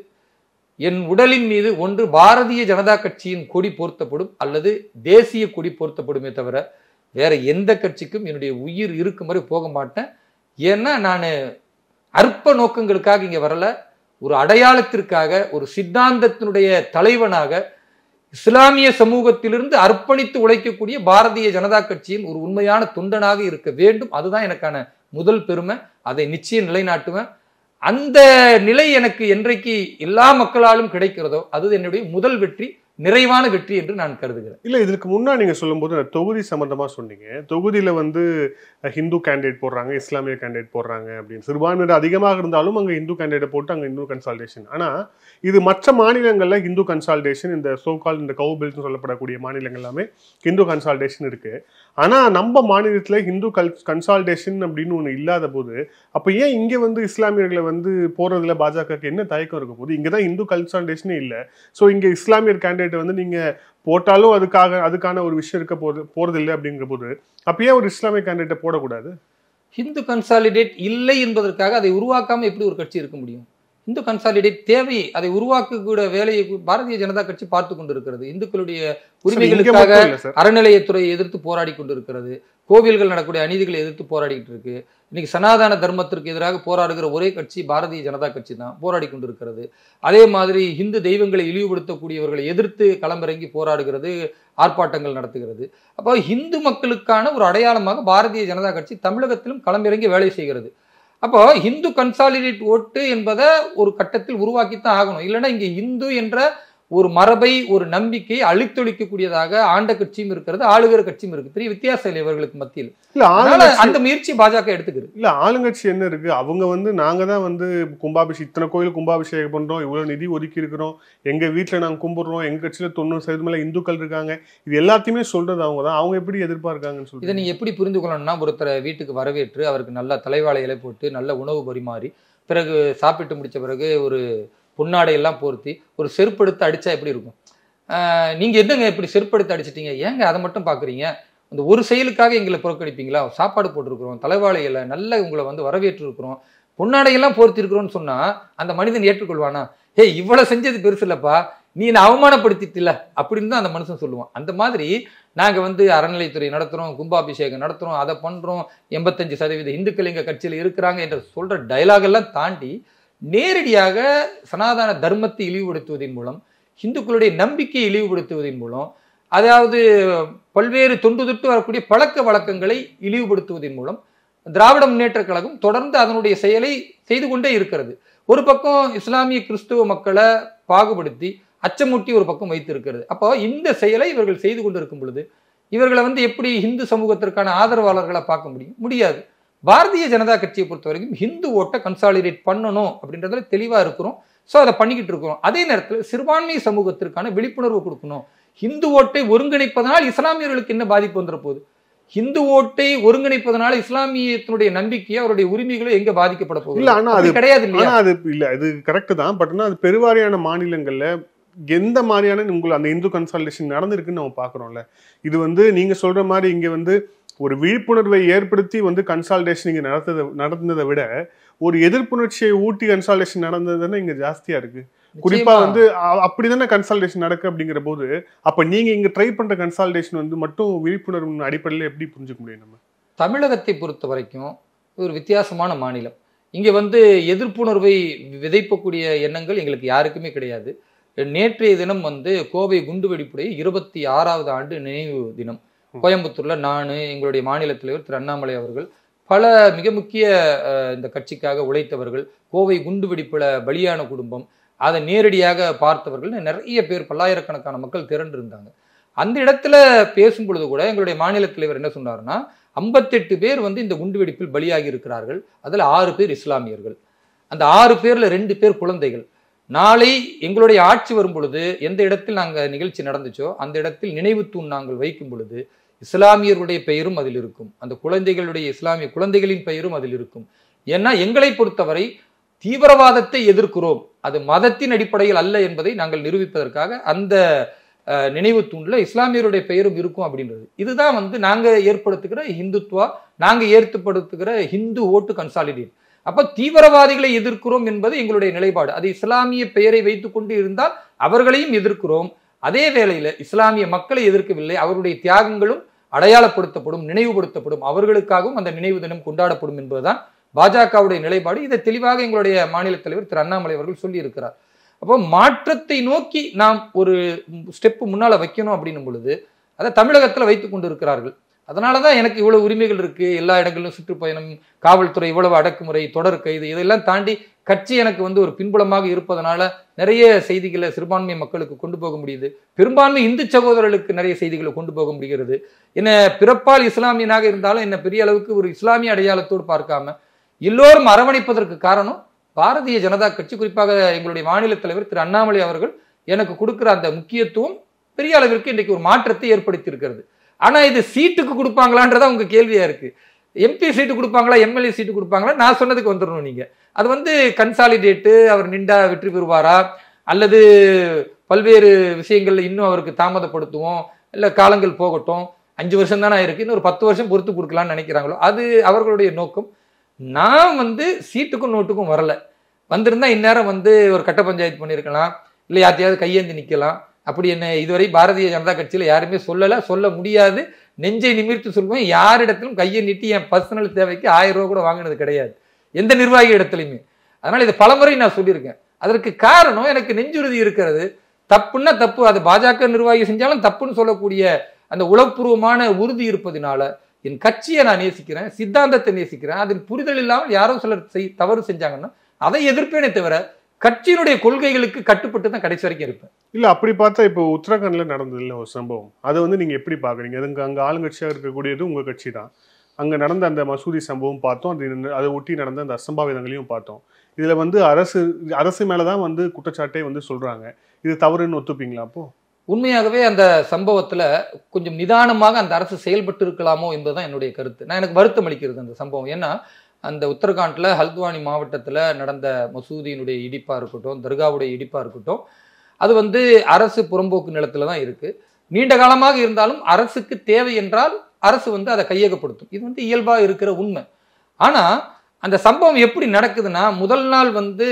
என் உடலின் மீது ஒன்று பாரதிய ஜனதா கட்சியின் கொடி போர்த்தப்படும் அல்லது தேசிய கொடி போர்த்தப்படுமே தவிர வேற எந்த கட்சிக்கும் என்னுடைய உயிர் இருக்கும் வரை போக மாட்டேன். ஏன்னா நான் அற்ப நோக்கங்களுக்காக இங்க வரல, ஒரு அடையாளத்திற்காக, ஒரு சித்தாந்தத்தினுடைய தலைவனாக இஸ்லாமிய சமூகத்திலிருந்து அர்ப்பணித்து உழைக்கக்கூடிய பாரதிய ஜனதா கட்சியின் ஒரு உண்மையான தொண்டனாக இருக்க வேண்டும். அதுதான் எனக்கான முதல் பெருமை. அதை நிச்சயம் நிலைநாட்டுவேன். அந்த நிலை எனக்கு என்றைக்கு எல்லா மக்களாலும் கிடைக்கிறதோ அது என்னுடைய முதல் வெற்றி. நிறைவான வெற்றி என்று நான் கருதுகிறேன். இல்ல இதுக்கு முன்னாடி நீங்க சொல்லும்போது தொகுதி சம்பந்தமா சொன்னீங்க. தொகுதியில வந்து ஹிந்து கேண்டிடேட் போடுறாங்க, இஸ்லாமிய கேண்டிடேட் போடுறாங்க அப்படின்னு. சிறுபான்மையினர் அதிகமாக இருந்தாலும் அங்க இந்து கேண்டிடேட் போட்டு அங்க இந்து கன்சால்டேஷன். ஆனா இது மற்ற மாநிலங்கள்ல ஹிந்து கன்சால்டேஷன், இந்த சோகால் இந்த கவு பெல்ட்னு சொல்லப்படக்கூடிய மாநிலங்கள் எல்லாமே ஹிந்து கன்சால்டேஷன் இருக்கு. ஆனா நம்ம மாநிலத்துல ஹிந்து கன்சால்டேஷன் அப்படின்னு ஒண்ணு இல்லாத போது அப்ப ஏன் இங்க வந்து இஸ்லாமியர்களை வந்து போறதுல பாஜகக்கு என்ன தயக்கம் இருக்க போது? இங்கதான் ஹிந்து கன்சால்டேஷனே இல்ல. சோ இங்க இஸ்லாமியர் கேண்டிடேட் வந்து நீங்க போட்டாலும் அதுக்கான ஒரு விஷயம் இருக்க போறது இல்லை அப்படிங்கிற போது அப்ப ஏன் ஒரு இஸ்லாமிய கேண்டிடேட்டை போடக்கூடாது? ஹிந்து கன்சாலிடேட் இல்லை என்பதற்காக அதை உருவாக்காம எப்படி ஒரு கட்சி இருக்க முடியும்? இந்து கன்சாலிடேட் தேவை, அதை உருவாக்கக்கூட வேலையை பாரதிய ஜனதா கட்சி பார்த்து கொண்டிருக்கிறது. இந்துக்களுடைய உரிமைகளுக்காக அறநிலையத்துறையை எதிர்த்து போராடி கொண்டிருக்கிறது. கோவில்கள் நடக்கூடிய அநீதிகளை எதிர்த்து போராடிக்கிட்டு இருக்கு. இன்னைக்கு சனாதன தர்மத்திற்கு எதிராக போராடுகிற ஒரே கட்சி பாரதிய ஜனதா கட்சி தான் போராடி கொண்டிருக்கிறது. அதே மாதிரி இந்து தெய்வங்களை இழிவுபடுத்தக்கூடியவர்களை எதிர்த்து களமிறங்கி போராடுகிறது, ஆர்ப்பாட்டங்கள் நடத்துகிறது. அப்போ இந்து மக்களுக்கான ஒரு அடையாளமாக பாரதிய ஜனதா கட்சி தமிழகத்திலும் களமிறங்கி வேலை செய்கிறது. அப்போ இந்து கன்சாலிடேட் ஓட்டு என்பதை ஒரு கட்டத்தில் உருவாக்கித்தான் ஆகணும். இல்லைன்னா இங்க இந்து என்ற ஒரு மரபை, ஒரு நம்பிக்கையை அழித்தொழிக்கக்கூடியதாக ஆண்ட கட்சியும் இருக்கிறது, ஆளுகிற கட்சியும் இருக்கு. பெரிய வித்தியாசம் இல்லை இவர்களுக்கு மத்தியில். அந்த முயற்சி பாஜக எடுத்துக்கிறது. இல்ல ஆளுங்கட்சி என்ன இருக்கு? அவங்க வந்து நாங்க தான் வந்து கும்பாபிஷேகம், இத்தனை கோயில் கும்பாபிஷேகம் பண்றோம், இவ்வளவு நிதி ஒதுக்கி இருக்கிறோம், எங்க வீட்டுல நாங்க கும்பிடுறோம், எங்க கட்சியில 90% மேல இந்துக்கள் இருக்காங்க, இது எல்லாத்தையுமே சொல்றது அவங்க தான். அவங்க எப்படி எதிர்பார்க்காங்கன்னு சொல்லி இதை நீங்க எப்படி புரிந்து கொள்ளணும்னா, ஒருத்தரை வீட்டுக்கு வரவேற்று அவருக்கு நல்ல தலைவாழை இலை போட்டு நல்ல உணவு பரிமாறி பிறகு சாப்பிட்டு முடிச்ச பிறகு ஒரு பொன்னாடையெல்லாம் போர்த்தி ஒரு செருப்படுத்து அடிச்சா எப்படி இருக்கும்? நீங்க என்னங்க இப்படி செருப்படுத்து அடிச்சிட்டீங்க, ஏங்க அதை மட்டும் பாக்குறீங்க? அந்த ஒரு செயலுக்காக எங்களை புறக்கணிப்பீங்களா? சாப்பாடு போட்டிருக்கிறோம், தலைவாழையில நல்ல உங்களை வந்து வரவேற்று இருக்கிறோம், பொன்னாடையெல்லாம் போர்த்தி இருக்கிறோம்னு சொன்னா அந்த மனிதன் ஏற்றுக்கொள்வானா? இவ்வளவு செஞ்சது பெருசு இல்லப்பா, நீ என்ன அவமானப்படுத்திட்டில்ல அப்படின்னு தான் அந்த மனுஷன் சொல்லுவான். அந்த மாதிரி நாங்க வந்து அறநிலைத்துறை நடத்துறோம், கும்பாபிஷேகம் நடத்துறோம், அதை பண்றோம், 85% இந்துக்கள் எங்க கட்சியில் இருக்கிறாங்க என்று சொல்ற டயலாக் எல்லாம் தாண்டி நேரடியாக சனாதன தர்மத்தை இழிவுபடுத்துவதன் மூலம், இந்துக்களுடைய நம்பிக்கையை இழிவுபடுத்துவதன் மூலம், அதாவது பல்வேறு தொண்டு தொட்டு வரக்கூடிய பழக்க வழக்கங்களை இழிவுபடுத்துவதன் மூலம் திராவிட முன்னேற்ற கழகம் தொடர்ந்து அதனுடைய செயலை செய்து கொண்டே இருக்கிறது. ஒரு பக்கம் இஸ்லாமிய கிறிஸ்துவ மக்களை பாகுபடுத்தி அச்சமூட்டி ஒரு பக்கம் வைத்திருக்கிறது. அப்போ இந்த செயலை இவர்கள் செய்து கொண்டிருக்கும் பொழுது இவர்களை வந்து எப்படி இந்து சமூகத்திற்கான ஆதரவாளர்களை பார்க்க முடியாது. பாரதிய ஜனதா கட்சியை பொறுத்த வரைக்கும் ஹிந்து ஓட்டை கன்சாலிடேட் பண்ணணும் அப்படின்றதுல தெளிவா இருக்கிறோம். ஸோ அதை பண்ணிக்கிட்டு இருக்கிறோம். அதே நேரத்தில் சிறுபான்மை சமூகத்திற்கான விழிப்புணர்வு கொடுக்கணும். ஹிந்து ஓட்டை ஒருங்கிணைப்பதனால் இஸ்லாமியர்களுக்கு என்ன பாதிப்பு வந்துட போகுது? ஹிந்து ஓட்டை ஒருங்கிணைப்பதனால இஸ்லாமியத்தினுடைய நம்பிக்கை, அவருடைய உரிமைகளும் எங்க பாதிக்கப்பட போகுது? இல்ல, ஆனா அது கிடையாது இல்லையா? அது இல்ல, அது கரெக்ட் தான். பட் அது பெருவாரியான மாநிலங்கள்ல எந்த மாதிரியான உங்களுக்கு அந்த இந்து கன்சாலிடேஷன் நடந்திருக்குன்னு நம்ம பாக்குறோம்ல. இது வந்து நீங்க சொல்ற மாதிரி இங்க வந்து ஒரு விழிப்புணர்வை ஏற்படுத்தி வந்து கன்சால்டேஷன் இங்க நடந்ததை விட ஒரு எதிர்ப்புணர்ச்சியை ஊட்டி கன்சால்டேஷன் நடந்ததுன்னு இங்க ஜாஸ்தியா இருக்கு. குறிப்பா வந்து அப்படிதானே கன்சால்டேஷன் நடக்கு. அப்படிங்கிற போது அப்ப நீங்க இங்க ட்ரை பண்ற கன்சால்டேஷன் வந்து மட்டும் விழிப்புணர்வு அடிப்படையில் எப்படி புரிஞ்சுக்க முடியும்? நம்ம தமிழகத்தை பொறுத்த வரைக்கும் ஒரு வித்தியாசமான மாநிலம். இங்க வந்து எதிர்ப்புணர்வை விதைப்பக்கூடிய எண்ணங்கள் எங்களுக்கு யாருக்குமே கிடையாது. நேற்றைய தினம் வந்து கோவை குண்டுவெடிப்புடைய 26வது ஆண்டு நினைவு தினம். கோயம்புத்தூர்ல நான், எங்களுடைய மாநில தலைவர் திரு அண்ணாமலை அவர்கள், பல மிக முக்கிய இந்த கட்சிக்காக உழைத்தவர்கள், கோவை குண்டுவெடிப்புல பலியான குடும்பம், அதை நேரடியாக பார்த்தவர்கள் நிறைய பேர், பல்லாயிரக்கணக்கான மக்கள் திரண்டு இருந்தாங்க. அந்த இடத்துல பேசும் பொழுது கூட எங்களுடைய மாநில தலைவர் என்ன சொன்னார்னா, 58 பேர் வந்து இந்த குண்டுவெடிப்பில் பலியாகி இருக்கிறார்கள். அதில் 6 பேர் இஸ்லாமியர்கள். அந்த 6 பேர்ல 2 பேர் குழந்தைகள். நாளை எங்களுடைய ஆட்சி வரும் பொழுது எந்த இடத்தில் நாங்கள் நிகழ்ச்சி நடந்துச்சோ அந்த இடத்தில் நினைவு தூண் நாங்கள் வைக்கும் பொழுது இஸ்லாமியர்களுடைய பெயரும் அதில் இருக்கும், அந்த குழந்தைகளுடைய இஸ்லாமிய குழந்தைகளின் பெயரும் அதில் இருக்கும். ஏன்னா எங்களை பொறுத்தவரை தீவிரவாதத்தை எதிர்க்கிறோம், அது மதத்தின் அடிப்படையில் அல்ல என்பதை நாங்கள் நிரூபிப்பதற்காக அந்த நினைவு தூண்ல இஸ்லாமியருடைய பெயரும் இருக்கும் அப்படின்றது. இதுதான் வந்து நாங்க ஏற்படுத்துகிற ஹிந்துத்வா, நாங்க ஏற்படுத்துகிற ஹிந்து ஓட்டு கன்சாலிடேட். அப்ப தீவிரவாதிகளை எதிர்க்கிறோம் என்பது எங்களுடைய நிலைப்பாடு. அது இஸ்லாமிய பெயரை வைத்துக் கொண்டு இருந்தால் அவர்களையும் எதிர்க்கிறோம், அதே வேளையில இஸ்லாமிய மக்களை எதிர்க்கவில்லை, அவருடைய தியாகங்களும் அடையாளப்படுத்தப்படும், நினைவுபடுத்தப்படும், அவர்களுக்காகவும் அந்த நினைவு தினம் கொண்டாடப்படும் என்பதுதான் பாஜகவுடைய நிலைப்பாடு. இதை தெளிவாக எங்களுடைய மாநில தலைவர் திரு அண்ணாமலை அவர்கள் சொல்லி இருக்கிறார். அப்போ மாற்றத்தை நோக்கி நாம் ஒரு ஸ்டெப் முன்னால வைக்கணும் அப்படின்னும் பொழுது அதை தமிழகத்துல வைத்துக் கொண்டு இருக்கிறார்கள். அதனாலதான் எனக்கு இவ்வளவு உரிமைகள் இருக்கு, எல்லா இடங்களிலும் சுற்றுப்பயணம், காவல்துறை இவ்வளவு அடக்குமுறை, தொடர் கைது, இதெல்லாம் தாண்டி கட்சி எனக்கு வந்து ஒரு பின்புலமாக இருப்பதனால நிறைய செய்திகளை சிறுபான்மை மக்களுக்கு கொண்டு போக முடியுது. பெரும்பான்மை இந்து சகோதரர்களுக்கு நிறைய செய்திகளை கொண்டு போக முடிகிறது. என்ன பிறப்பால் இஸ்லாமியனாக இருந்தாலும் என்ன பெரிய அளவுக்கு ஒரு இஸ்லாமிய அடையாளத்தோடு பார்க்காம எல்லோரும் அரவணைப்பதற்கு காரணம் பாரதிய ஜனதா கட்சி, குறிப்பாக எங்களுடைய மாநில தலைவர் திரு அண்ணாமலை அவர்கள் எனக்கு கொடுக்கிற அந்த முக்கியத்துவம் பெரிய அளவிற்கு இன்றைக்கு ஒரு மாற்றத்தை ஏற்படுத்தி இருக்கிறது. ஆனா இது சீட்டுக்கு கொடுப்பாங்களான்றதா உங்க கேள்வியா இருக்கு. எம்பி சீட்டு கொடுப்பாங்களா, எம்எல்ஏ சீட்டு கொடுப்பாங்களா, நான் சொன்னதுக்கு வந்துடணும் நீங்க. அது வந்து கன்சாலிடேட்டு, அவர் நின்றா வெற்றி பெறுவாரா, அல்லது பல்வேறு விஷயங்கள்ல இன்னும் அவருக்கு தாமதப்படுத்துவோம், இல்ல காலங்கள் போகட்டும், 5 வருஷம் தானே இருக்கு, இன்னும் ஒரு 10 வருஷம் பொறுத்து கொடுக்கலாம்னு நினைக்கிறாங்களோ, அது அவர்களுடைய நோக்கம். நான் வந்து சீட்டுக்கும் நோட்டுக்கும் வரல. வந்திருந்தா இந்நேரம் வந்து ஒரு கட்ட பஞ்சாயத்து பண்ணியிருக்கலாம், இல்லை யார்த்தையாவது கையேந்தி நிற்கலாம். அப்படி என்ன இதுவரை பாரதிய ஜனதா கட்சியில யாருமே சொல்லல, சொல்ல முடியாது. நெஞ்சை நிமிர்த்து சொல்லுவேன், யாரிடத்திலும் கையை நீட்டி என் பர்சனல் தேவைக்கு 1000 ரூபா கூட வாங்கினது கிடையாது, எந்த நிர்வாகி இடத்துலையுமே. அதனால இது பலமுறை நான் சொல்லியிருக்கேன். அதற்கு காரணம் எனக்கு நெஞ்சுறுதி இருக்கிறது. தப்புன்னா தப்பு, அது பாஜக நிர்வாகி செஞ்சாலும் தப்புன்னு சொல்லக்கூடிய அந்த உளப்பூர்வமான உறுதி இருப்பதனால என் கட்சியை நான் நேசிக்கிறேன், சித்தாந்தத்தை நேசிக்கிறேன். அதில் புரிதல் இல்லாமல் யாரோ சிலர் தவறு செஞ்சாங்கன்னா அதை எதிர்ப்பேனே தவிர கட்சியினுடைய கொள்கைகளுக்கு கட்டுப்பட்டு தான் கடைசி வரைக்கும் இருப்பேன். இல்ல அப்படி பார்த்தா இப்போ உத்தரகாண்ட்ல நடந்தது இல்லை ஒரு சம்பவம், அதை வந்து நீங்க எப்படி பாக்குறீங்க? அதுங்க அங்க ஆளுங்கட்சியாக இருக்கக்கூடியது உங்க கட்சி தான். அங்க நடந்த அந்த மசூதி சம்பவம் பார்த்தோம், அதை ஒட்டி நடந்த அந்த அசம்பாவிதங்களையும் பார்த்தோம். இதுல வந்து அரசு மேலதான் வந்து குற்றச்சாட்டே வந்து சொல்றாங்க. இது தவறுன்னு ஒத்துப்பீங்களா? அப்போ உண்மையாகவே அந்த சம்பவத்துல கொஞ்சம் நிதானமாக அந்த அரசு செயல்பட்டு இருக்கலாமோ என்பதுதான் என்னுடைய கருத்து. எனக்கு வருத்தம் அளிக்கிறது அந்த சம்பவம். ஏன்னா அந்த உத்தரகாண்ட்ல ஹல்த்வானி மாவட்டத்துல நடந்த மசூதியினுடைய இடிப்பா இருக்கட்டும், தர்காவுடைய இடிப்பா இருக்கட்டும், அது வந்து அரசு புறம்போக்கு நிலத்துல தான் இருக்கு. நீண்ட காலமாக இருந்தாலும் அரசுக்கு தேவை என்றால் அரசு வந்து அதை கையகப்படுத்தும். இது வந்து இயல்பா இருக்கிற உண்மை. ஆனா அந்த சம்பவம் எப்படி நடக்குதுன்னா, முதல் நாள் வந்து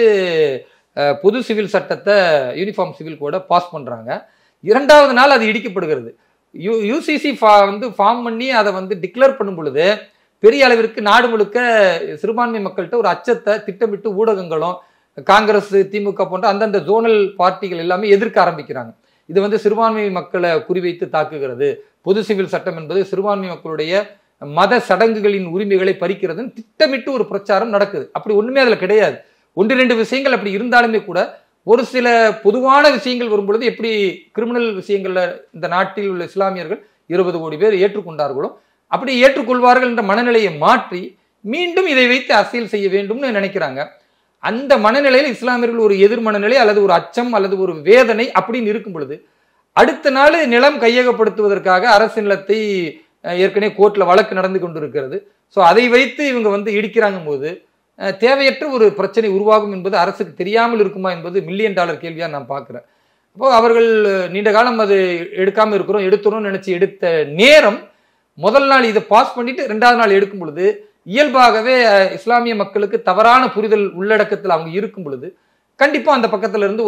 பொது சிவில் சட்டத்தை, யூனிஃபார்ம் சிவில் கோட பாஸ் பண்றாங்க. 2வது நாள் அது இடிக்கப்படுகிறது. யூசிசி வந்து ஃபார்ம் பண்ணி அதை வந்து டிக்ளேர் பண்ணும் பொழுது பெரிய அளவிற்கு நாடு முழுக்க சிறுபான்மை மக்கள்கிட்ட ஒரு அச்சத்தை திட்டமிட்டு ஊடகங்களும் காங்கிரஸ், திமுக போன்ற அந்தந்த ஜோனல் பார்ட்டிகள் எல்லாமே எதிர்க்க ஆரம்பிக்கிறாங்க. இது வந்து சிறுபான்மை மக்களை குறிவைத்து தாக்குகிறது, பொது சிவில் சட்டம் என்பது சிறுபான்மை மக்களுடைய மத சடங்குகளின் உரிமைகளை பறிக்கிறதுன்னு திட்டமிட்டு ஒரு பிரச்சாரம் நடக்குது. அப்படி ஒண்ணுமே அதுல கிடையாது. 1-2 விஷயங்கள் அப்படி இருந்தாலுமே கூட ஒரு சில பொதுவான விஷயங்கள் வரும்பொழுது எப்படி கிரிமினல் விஷயங்கள்ல இந்த நாட்டில் உள்ள இஸ்லாமியர்கள் 20 கோடி பேர் ஏற்றுக்கொண்டார்களோ அப்படி ஏற்றுக்கொள்வார்கள் என்ற மனநிலையை மாற்றி மீண்டும் இதை வைத்து அரசியல் செய்ய வேண்டும்னு நினைக்கிறாங்க. அந்த மனநிலையில் இஸ்லாமியர்கள் ஒரு எதிர் மனநிலை அல்லது ஒரு அச்சம் அல்லது ஒரு வேதனை அப்படின்னு இருக்கும் பொழுது அடுத்த நாள் நிலம் கையகப்படுத்துவதற்காக அரசு நிலத்தை ஏற்கனவே கோர்ட்ல வழக்கு நடந்து கொண்டிருக்கிறது. ஸோ அதை வைத்து இவங்க வந்து இடிக்கிறாங்க போது தேவையற்ற ஒரு பிரச்சனை உருவாகும் என்பது அரசுக்கு தெரியாமல் இருக்குமா என்பது $1 மில்லியன் கேள்வியா நான் பார்க்கிறேன். அப்போ அவர்கள் நீண்ட காலம் அது எடுக்காம இருக்கிறோம், எடுத்துறோம்னு நினைச்சு எடுத்த நேரம் முதல் நாள் இதை பாஸ் பண்ணிட்டு 2வது நாள் எடுக்கும் பொழுது இயல்பாகவே இஸ்லாமிய மக்களுக்கு தவறான புரிதல் உள்ளடக்கத்தில் அவங்க இருக்கும் பொழுது கண்டிப்பா அந்த பக்கத்துல இருந்து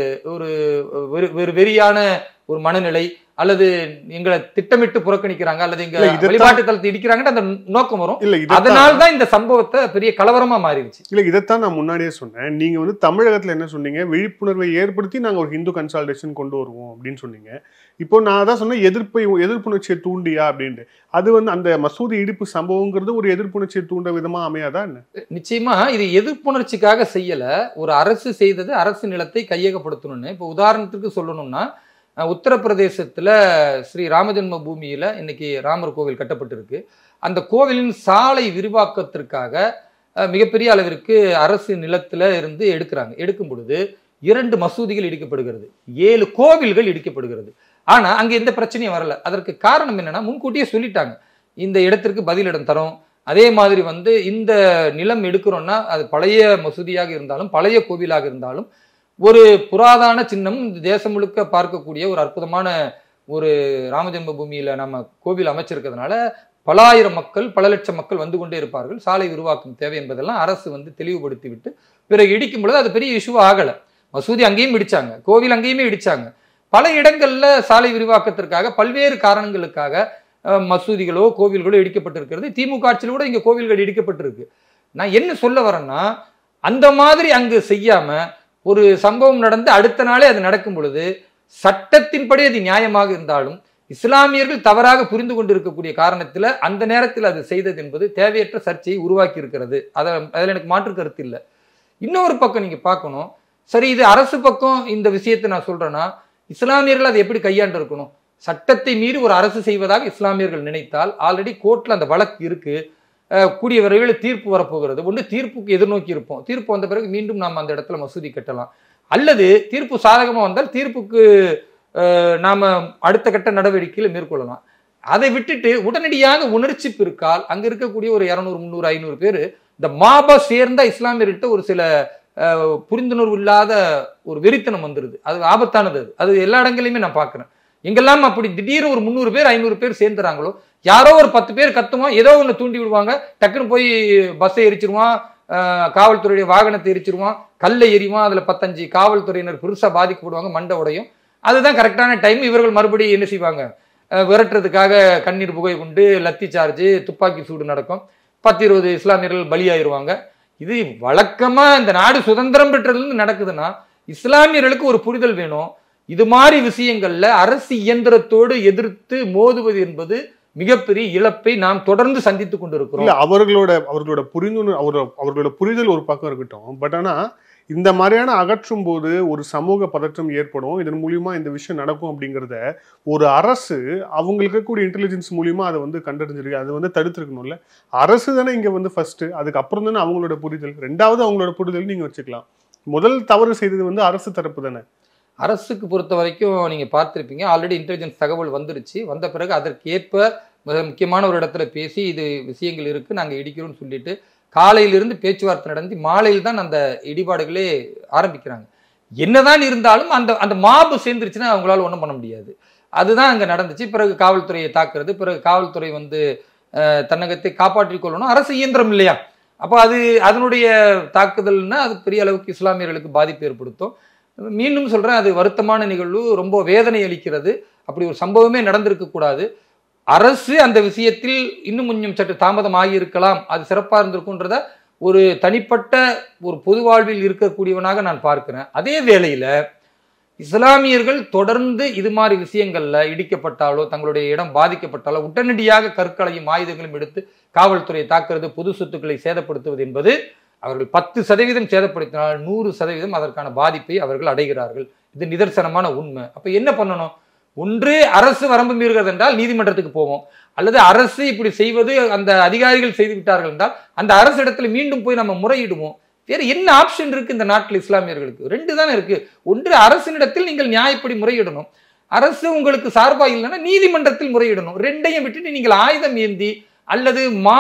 ஒரு வெறியான ஒரு மனநிலை அல்லது எங்களை திட்டமிட்டு புறக்கணிக்கிறாங்க அல்லது எங்க வழிபாட்டு தளத்தை இடிக்கிறாங்கன்னு அந்த நோக்கம் வரும். அதனால்தான் இந்த சம்பவத்தை பெரிய கலவரமா மாறிடுச்சு. இல்ல இதைத்தான் நான் முன்னாடியே சொன்னேன். நீங்க வந்து தமிழகத்துல என்ன சொன்னீங்க, விழிப்புணர்வை ஏற்படுத்தி நாங்க ஒரு ஹிந்து கன்சால்டேஷன் கொண்டு வருவோம் அப்படின்னு சொன்னீங்க. இப்போ நான் அதான் சொன்னேன், எதிர்ப்புணர்ச்சியை தூண்டியா அப்படின்ட்டு. அது வந்து அந்த மசூதி இடிப்பு சம்பவங்கிறது ஒரு எதிர்ப்புணர்ச்சியை தூண்ட விதமா அமையாதா என்ன? நிச்சயமா இது எதிர்ப்புணர்ச்சிக்காக செய்யல, ஒரு அரசு செய்தது அரசு நிலத்தை கையகப்படுத்தணும்னு. இப்போ உதாரணத்துக்கு சொல்லணும்னா உத்தரப்பிரதேசத்துல ஸ்ரீ ராமஜென்ம பூமியில இன்னைக்கு ராமர் கோவில் கட்டப்பட்டிருக்கு. அந்த கோவிலின் சாலை விரிவாக்கத்திற்காக மிகப்பெரிய அளவிற்கு அரசு நிலத்துல இருந்து எடுக்கும் பொழுது 2 மசூதிகள் இடிக்கப்படுகிறது, 7 கோவில்கள் இடிக்கப்படுகிறது. ஆனா அங்க எந்த பிரச்சனையும் வரல. அதற்கு காரணம் என்னன்னா, முன்கூட்டியே சொல்லிட்டாங்க இந்த இடத்திற்கு பதிலிடம் தரோம், அதே மாதிரி வந்து இந்த நிலம் எடுக்கிறோம்னா அது பழைய மசூதியாக இருந்தாலும் பழைய கோவிலாக இருந்தாலும் ஒரு புராதான சின்னம், இந்த தேசம் முழுக்க பார்க்கக்கூடிய ஒரு அற்புதமான ஒரு ராமஜென்ம பூமியில நம்ம கோவில் அமைச்சிருக்கிறதுனால பல ஆயிரம் மக்கள், பல லட்சம் மக்கள் வந்து கொண்டே இருப்பார்கள், சாலை விரிவாக்கம் தேவை என்பதெல்லாம் அரசு வந்து தெளிவுபடுத்தி விட்டு பிறகு இடிக்கும் பொழுது அது பெரிய இஷ்யூ ஆகல. மசூதி அங்கேயும் இடிச்சாங்க, கோவில் அங்கேயுமே இடிச்சாங்க. பல இடங்கள்ல சாலை விரிவாக்கத்திற்காக பல்வேறு காரணங்களுக்காக மசூதிகளோ கோவில்களோ இடிக்கப்பட்டிருக்கிறது. திமுக ஆட்சியில் கூட இங்க கோவில்கள் இடிக்கப்பட்டிருக்கு. நான் என்ன சொல்ல வரேன்னா, அந்த மாதிரி அங்கு செய்யாம ஒரு சம்பவம் நடந்து அடுத்த நாளே அது நடக்கும் பொழுது சட்டத்தின்படி அது நியாயமாக இருந்தாலும் இஸ்லாமியர்கள் தவறாக புரிந்து கொண்டு இருக்கக்கூடிய காரணத்துல அந்த நேரத்தில் அது செய்தது என்பது தேவையற்ற சர்ச்சையை உருவாக்கி இருக்கிறது. அதில் எனக்கு மாற்று கருத்து இல்லை. இன்னொரு பக்கம் நீங்க பார்க்கணும், சரி இது அரசு பக்கம் இந்த விஷயத்தை நான் சொல்றேன்னா, இஸ்லாமியர்கள் அதை எப்படி கையாண்டு இருக்கணும்? சட்டத்தை மீறி ஒரு அரசு செய்வதாக இஸ்லாமியர்கள் நினைத்தால் ஆல்ரெடி கோர்ட்ல அந்த வழக்கு இருக்கு. கூடிய விரைவில் தீர்ப்பு வரப்போகிறது. ஒன்று தீர்ப்புக்கு எதிர்நோக்கி இருப்போம். தீர்ப்பு வந்த பிறகு மீண்டும் நாம் அந்த இடத்துல மசூதி கட்டலாம். அல்லது தீர்ப்பு சாதகமா வந்தால் தீர்ப்புக்கு நாம அடுத்த கட்ட நடவடிக்கைகளை மேற்கொள்ளலாம். அதை விட்டுட்டு உடனடியாக உணர்ச்சி பெருக்கால் அங்க இருக்கக்கூடிய ஒரு 200, 300, 500 பேர் இந்த மாபா சேர்ந்த இஸ்லாமியர்கிட்ட ஒரு சில புரிந்துணர்வு இல்லாத ஒரு வெறித்தனம் வந்துருது. அது ஆபத்தானது. அது எல்லா இடங்களையுமே நான் பார்க்கிறேன். எங்கெல்லாம் அப்படி திடீர்னு ஒரு 300 பேர் 500 பேர் சேர்ந்துறாங்களோ, யாரோ ஒரு 10 பேர் கத்துவான், ஏதோ ஒன்று தூண்டி விடுவாங்க, டக்குன்னு போய் பஸ்ஸை எரிச்சிருவான், காவல்துறையுடைய வாகனத்தை எரிச்சிருவான், கல்லை எறிவான், அதுல 15 காவல்துறையினர் பெருசா பாதிக்கப்படுவாங்க, மண்டை உடையும். அதுதான் கரெக்டான டைம். இவர்கள் மறுபடியும் என்ன செய்வாங்க, விரட்டுறதுக்காக கண்ணீர் புகை கொண்டு லத்தி சார்ஜ், துப்பாக்கி சூடு நடக்கும். 10-20 இஸ்லாமியர்கள் பலியாயிருவாங்க. இது வழக்கமா இந்த நாடு சுதந்திரம் பெற்றதுல நடக்குதுன்னா இஸ்லாமியர்களுக்கு ஒரு புரிதல் வேணும். இது மாதிரி விஷயங்கள்ல அரசு இயந்திரத்தோடு எதிர்த்து மோதுவது என்பது மிகப்பெரிய இழப்பை நாம் தொடர்ந்து சந்தித்துக் கொண்டிருக்கிறோம். அவர்களோட புரிதல் ஒரு பக்கம் இருக்கட்டும். பட் ஆனா இந்த மாதிரியான அகற்றும் போது ஒரு சமூக பதற்றம் ஏற்படும். இதன் மூலியமா இந்த விஷயம் நடக்கும் அப்படிங்கிறத ஒரு அரசு அவங்களுக்கு இருக்கக்கூடிய இன்டெலிஜென்ஸ் மூலியமா அதை வந்து கண்டறிஞ்சிருக்கு. அது வந்து தடுத்திருக்கணும்ல. அரசு தானே இங்க வந்து ஃபர்ஸ்ட், அதுக்கப்புறம் தானே அவங்களோட புரிதல், ரெண்டாவது அவங்களோட புரிதல் நீங்க வச்சுக்கலாம். முதல் தவறு செய்தது வந்து அரசு தரப்பு தானே. அரசுக்கு பொறுத்த வரைக்கும் நீங்க பார்த்திருப்பீங்க, ஆல்ரெடி இன்டெலிஜென்ஸ் தகவல் வந்துருச்சு. வந்த பிறகு அதற்கு ஏற்ப மிக முக்கியமான ஒரு இடத்துல பேசி இது விஷயங்கள் இருக்கு, நாங்க இடிக்கிறோம்னு சொல்லிட்டு காலையிலிருந்து பேச்சுவார்த்தை நடந்து மாலையில் தான் அந்த இடிபாடுகளே ஆரம்பிக்கிறாங்க. என்னதான் இருந்தாலும் அந்த அந்த மாபு சேர்ந்துருச்சுன்னா அவங்களால ஒன்றும் பண்ண முடியாது. அதுதான் அங்க நடந்துச்சு. பிறகு காவல்துறையை தாக்குறது, பிறகு காவல்துறை வந்து தன்னகத்தை காப்பாற்றிக் கொள்ளணும். அரசு இயந்திரம் இல்லையா? அப்போ அது அதனுடைய தாக்குதல்னா அது பெரிய அளவுக்கு இஸ்லாமியர்களுக்கு பாதிப்பு ஏற்படுத்தும். மீண்டும் சொல்றேன், அது வருத்தமான நிகழ்வு, ரொம்ப வேதனை அளிக்கிறது. அப்படி ஒரு சம்பவமே நடந்திருக்க கூடாது. அரசு அந்த விஷயத்தில் இன்னும் கொஞ்சம் சற்று தாமதம் ஆகியிருக்கலாம், அது சிறப்பாக இருந்திருக்குன்றத ஒரு தனிப்பட்ட ஒரு பொது வாழ்வில் இருக்கக்கூடியவனாக நான் பார்க்கிறேன். அதே வேளையில இஸ்லாமியர்கள் தொடர்ந்து இது மாதிரி விஷயங்கள்ல இடிக்கப்பட்டாலோ தங்களுடைய இடம் பாதிக்கப்பட்டாலோ உடனடியாக கற்களையும் ஆயுதங்களும் எடுத்து காவல்துறையை தாக்குறது, பொது சொத்துக்களை சேதப்படுத்துவது என்பது அவர்கள் 10% சேதப்படுத்தினால் 100% அதற்கான பாதிப்பை அவர்கள் அடைகிறார்கள். இது நிதர்சனமான உண்மை. அப்ப என்ன பண்ணணும்? ஒன்று அரசு வரம்பு மீறுகிறது என்றால் நீதிமன்றத்துக்கு போவோம், அல்லது அரசு இப்படி செய்வது அந்த அதிகாரிகள் செய்து விட்டார்கள் என்றால் அந்த அரசு இடத்துல மீண்டும் போய் நம்ம முறையிடுவோம். வேற என்ன ஆப்ஷன் இருக்கு இந்த நாட்டில்? இஸ்லாமியர்களுக்கு 2 தானே இருக்கு. ஒன்று அரசினிடத்தில் நீங்கள் நியாயப்படி முறையிடணும், அரசு உங்களுக்கு சார்பா இல்லைன்னா நீதிமன்றத்தில் முறையிடணும். 2ஐயும் விட்டுட்டு நீங்கள் ஆயுதம் ஏந்தி அல்லது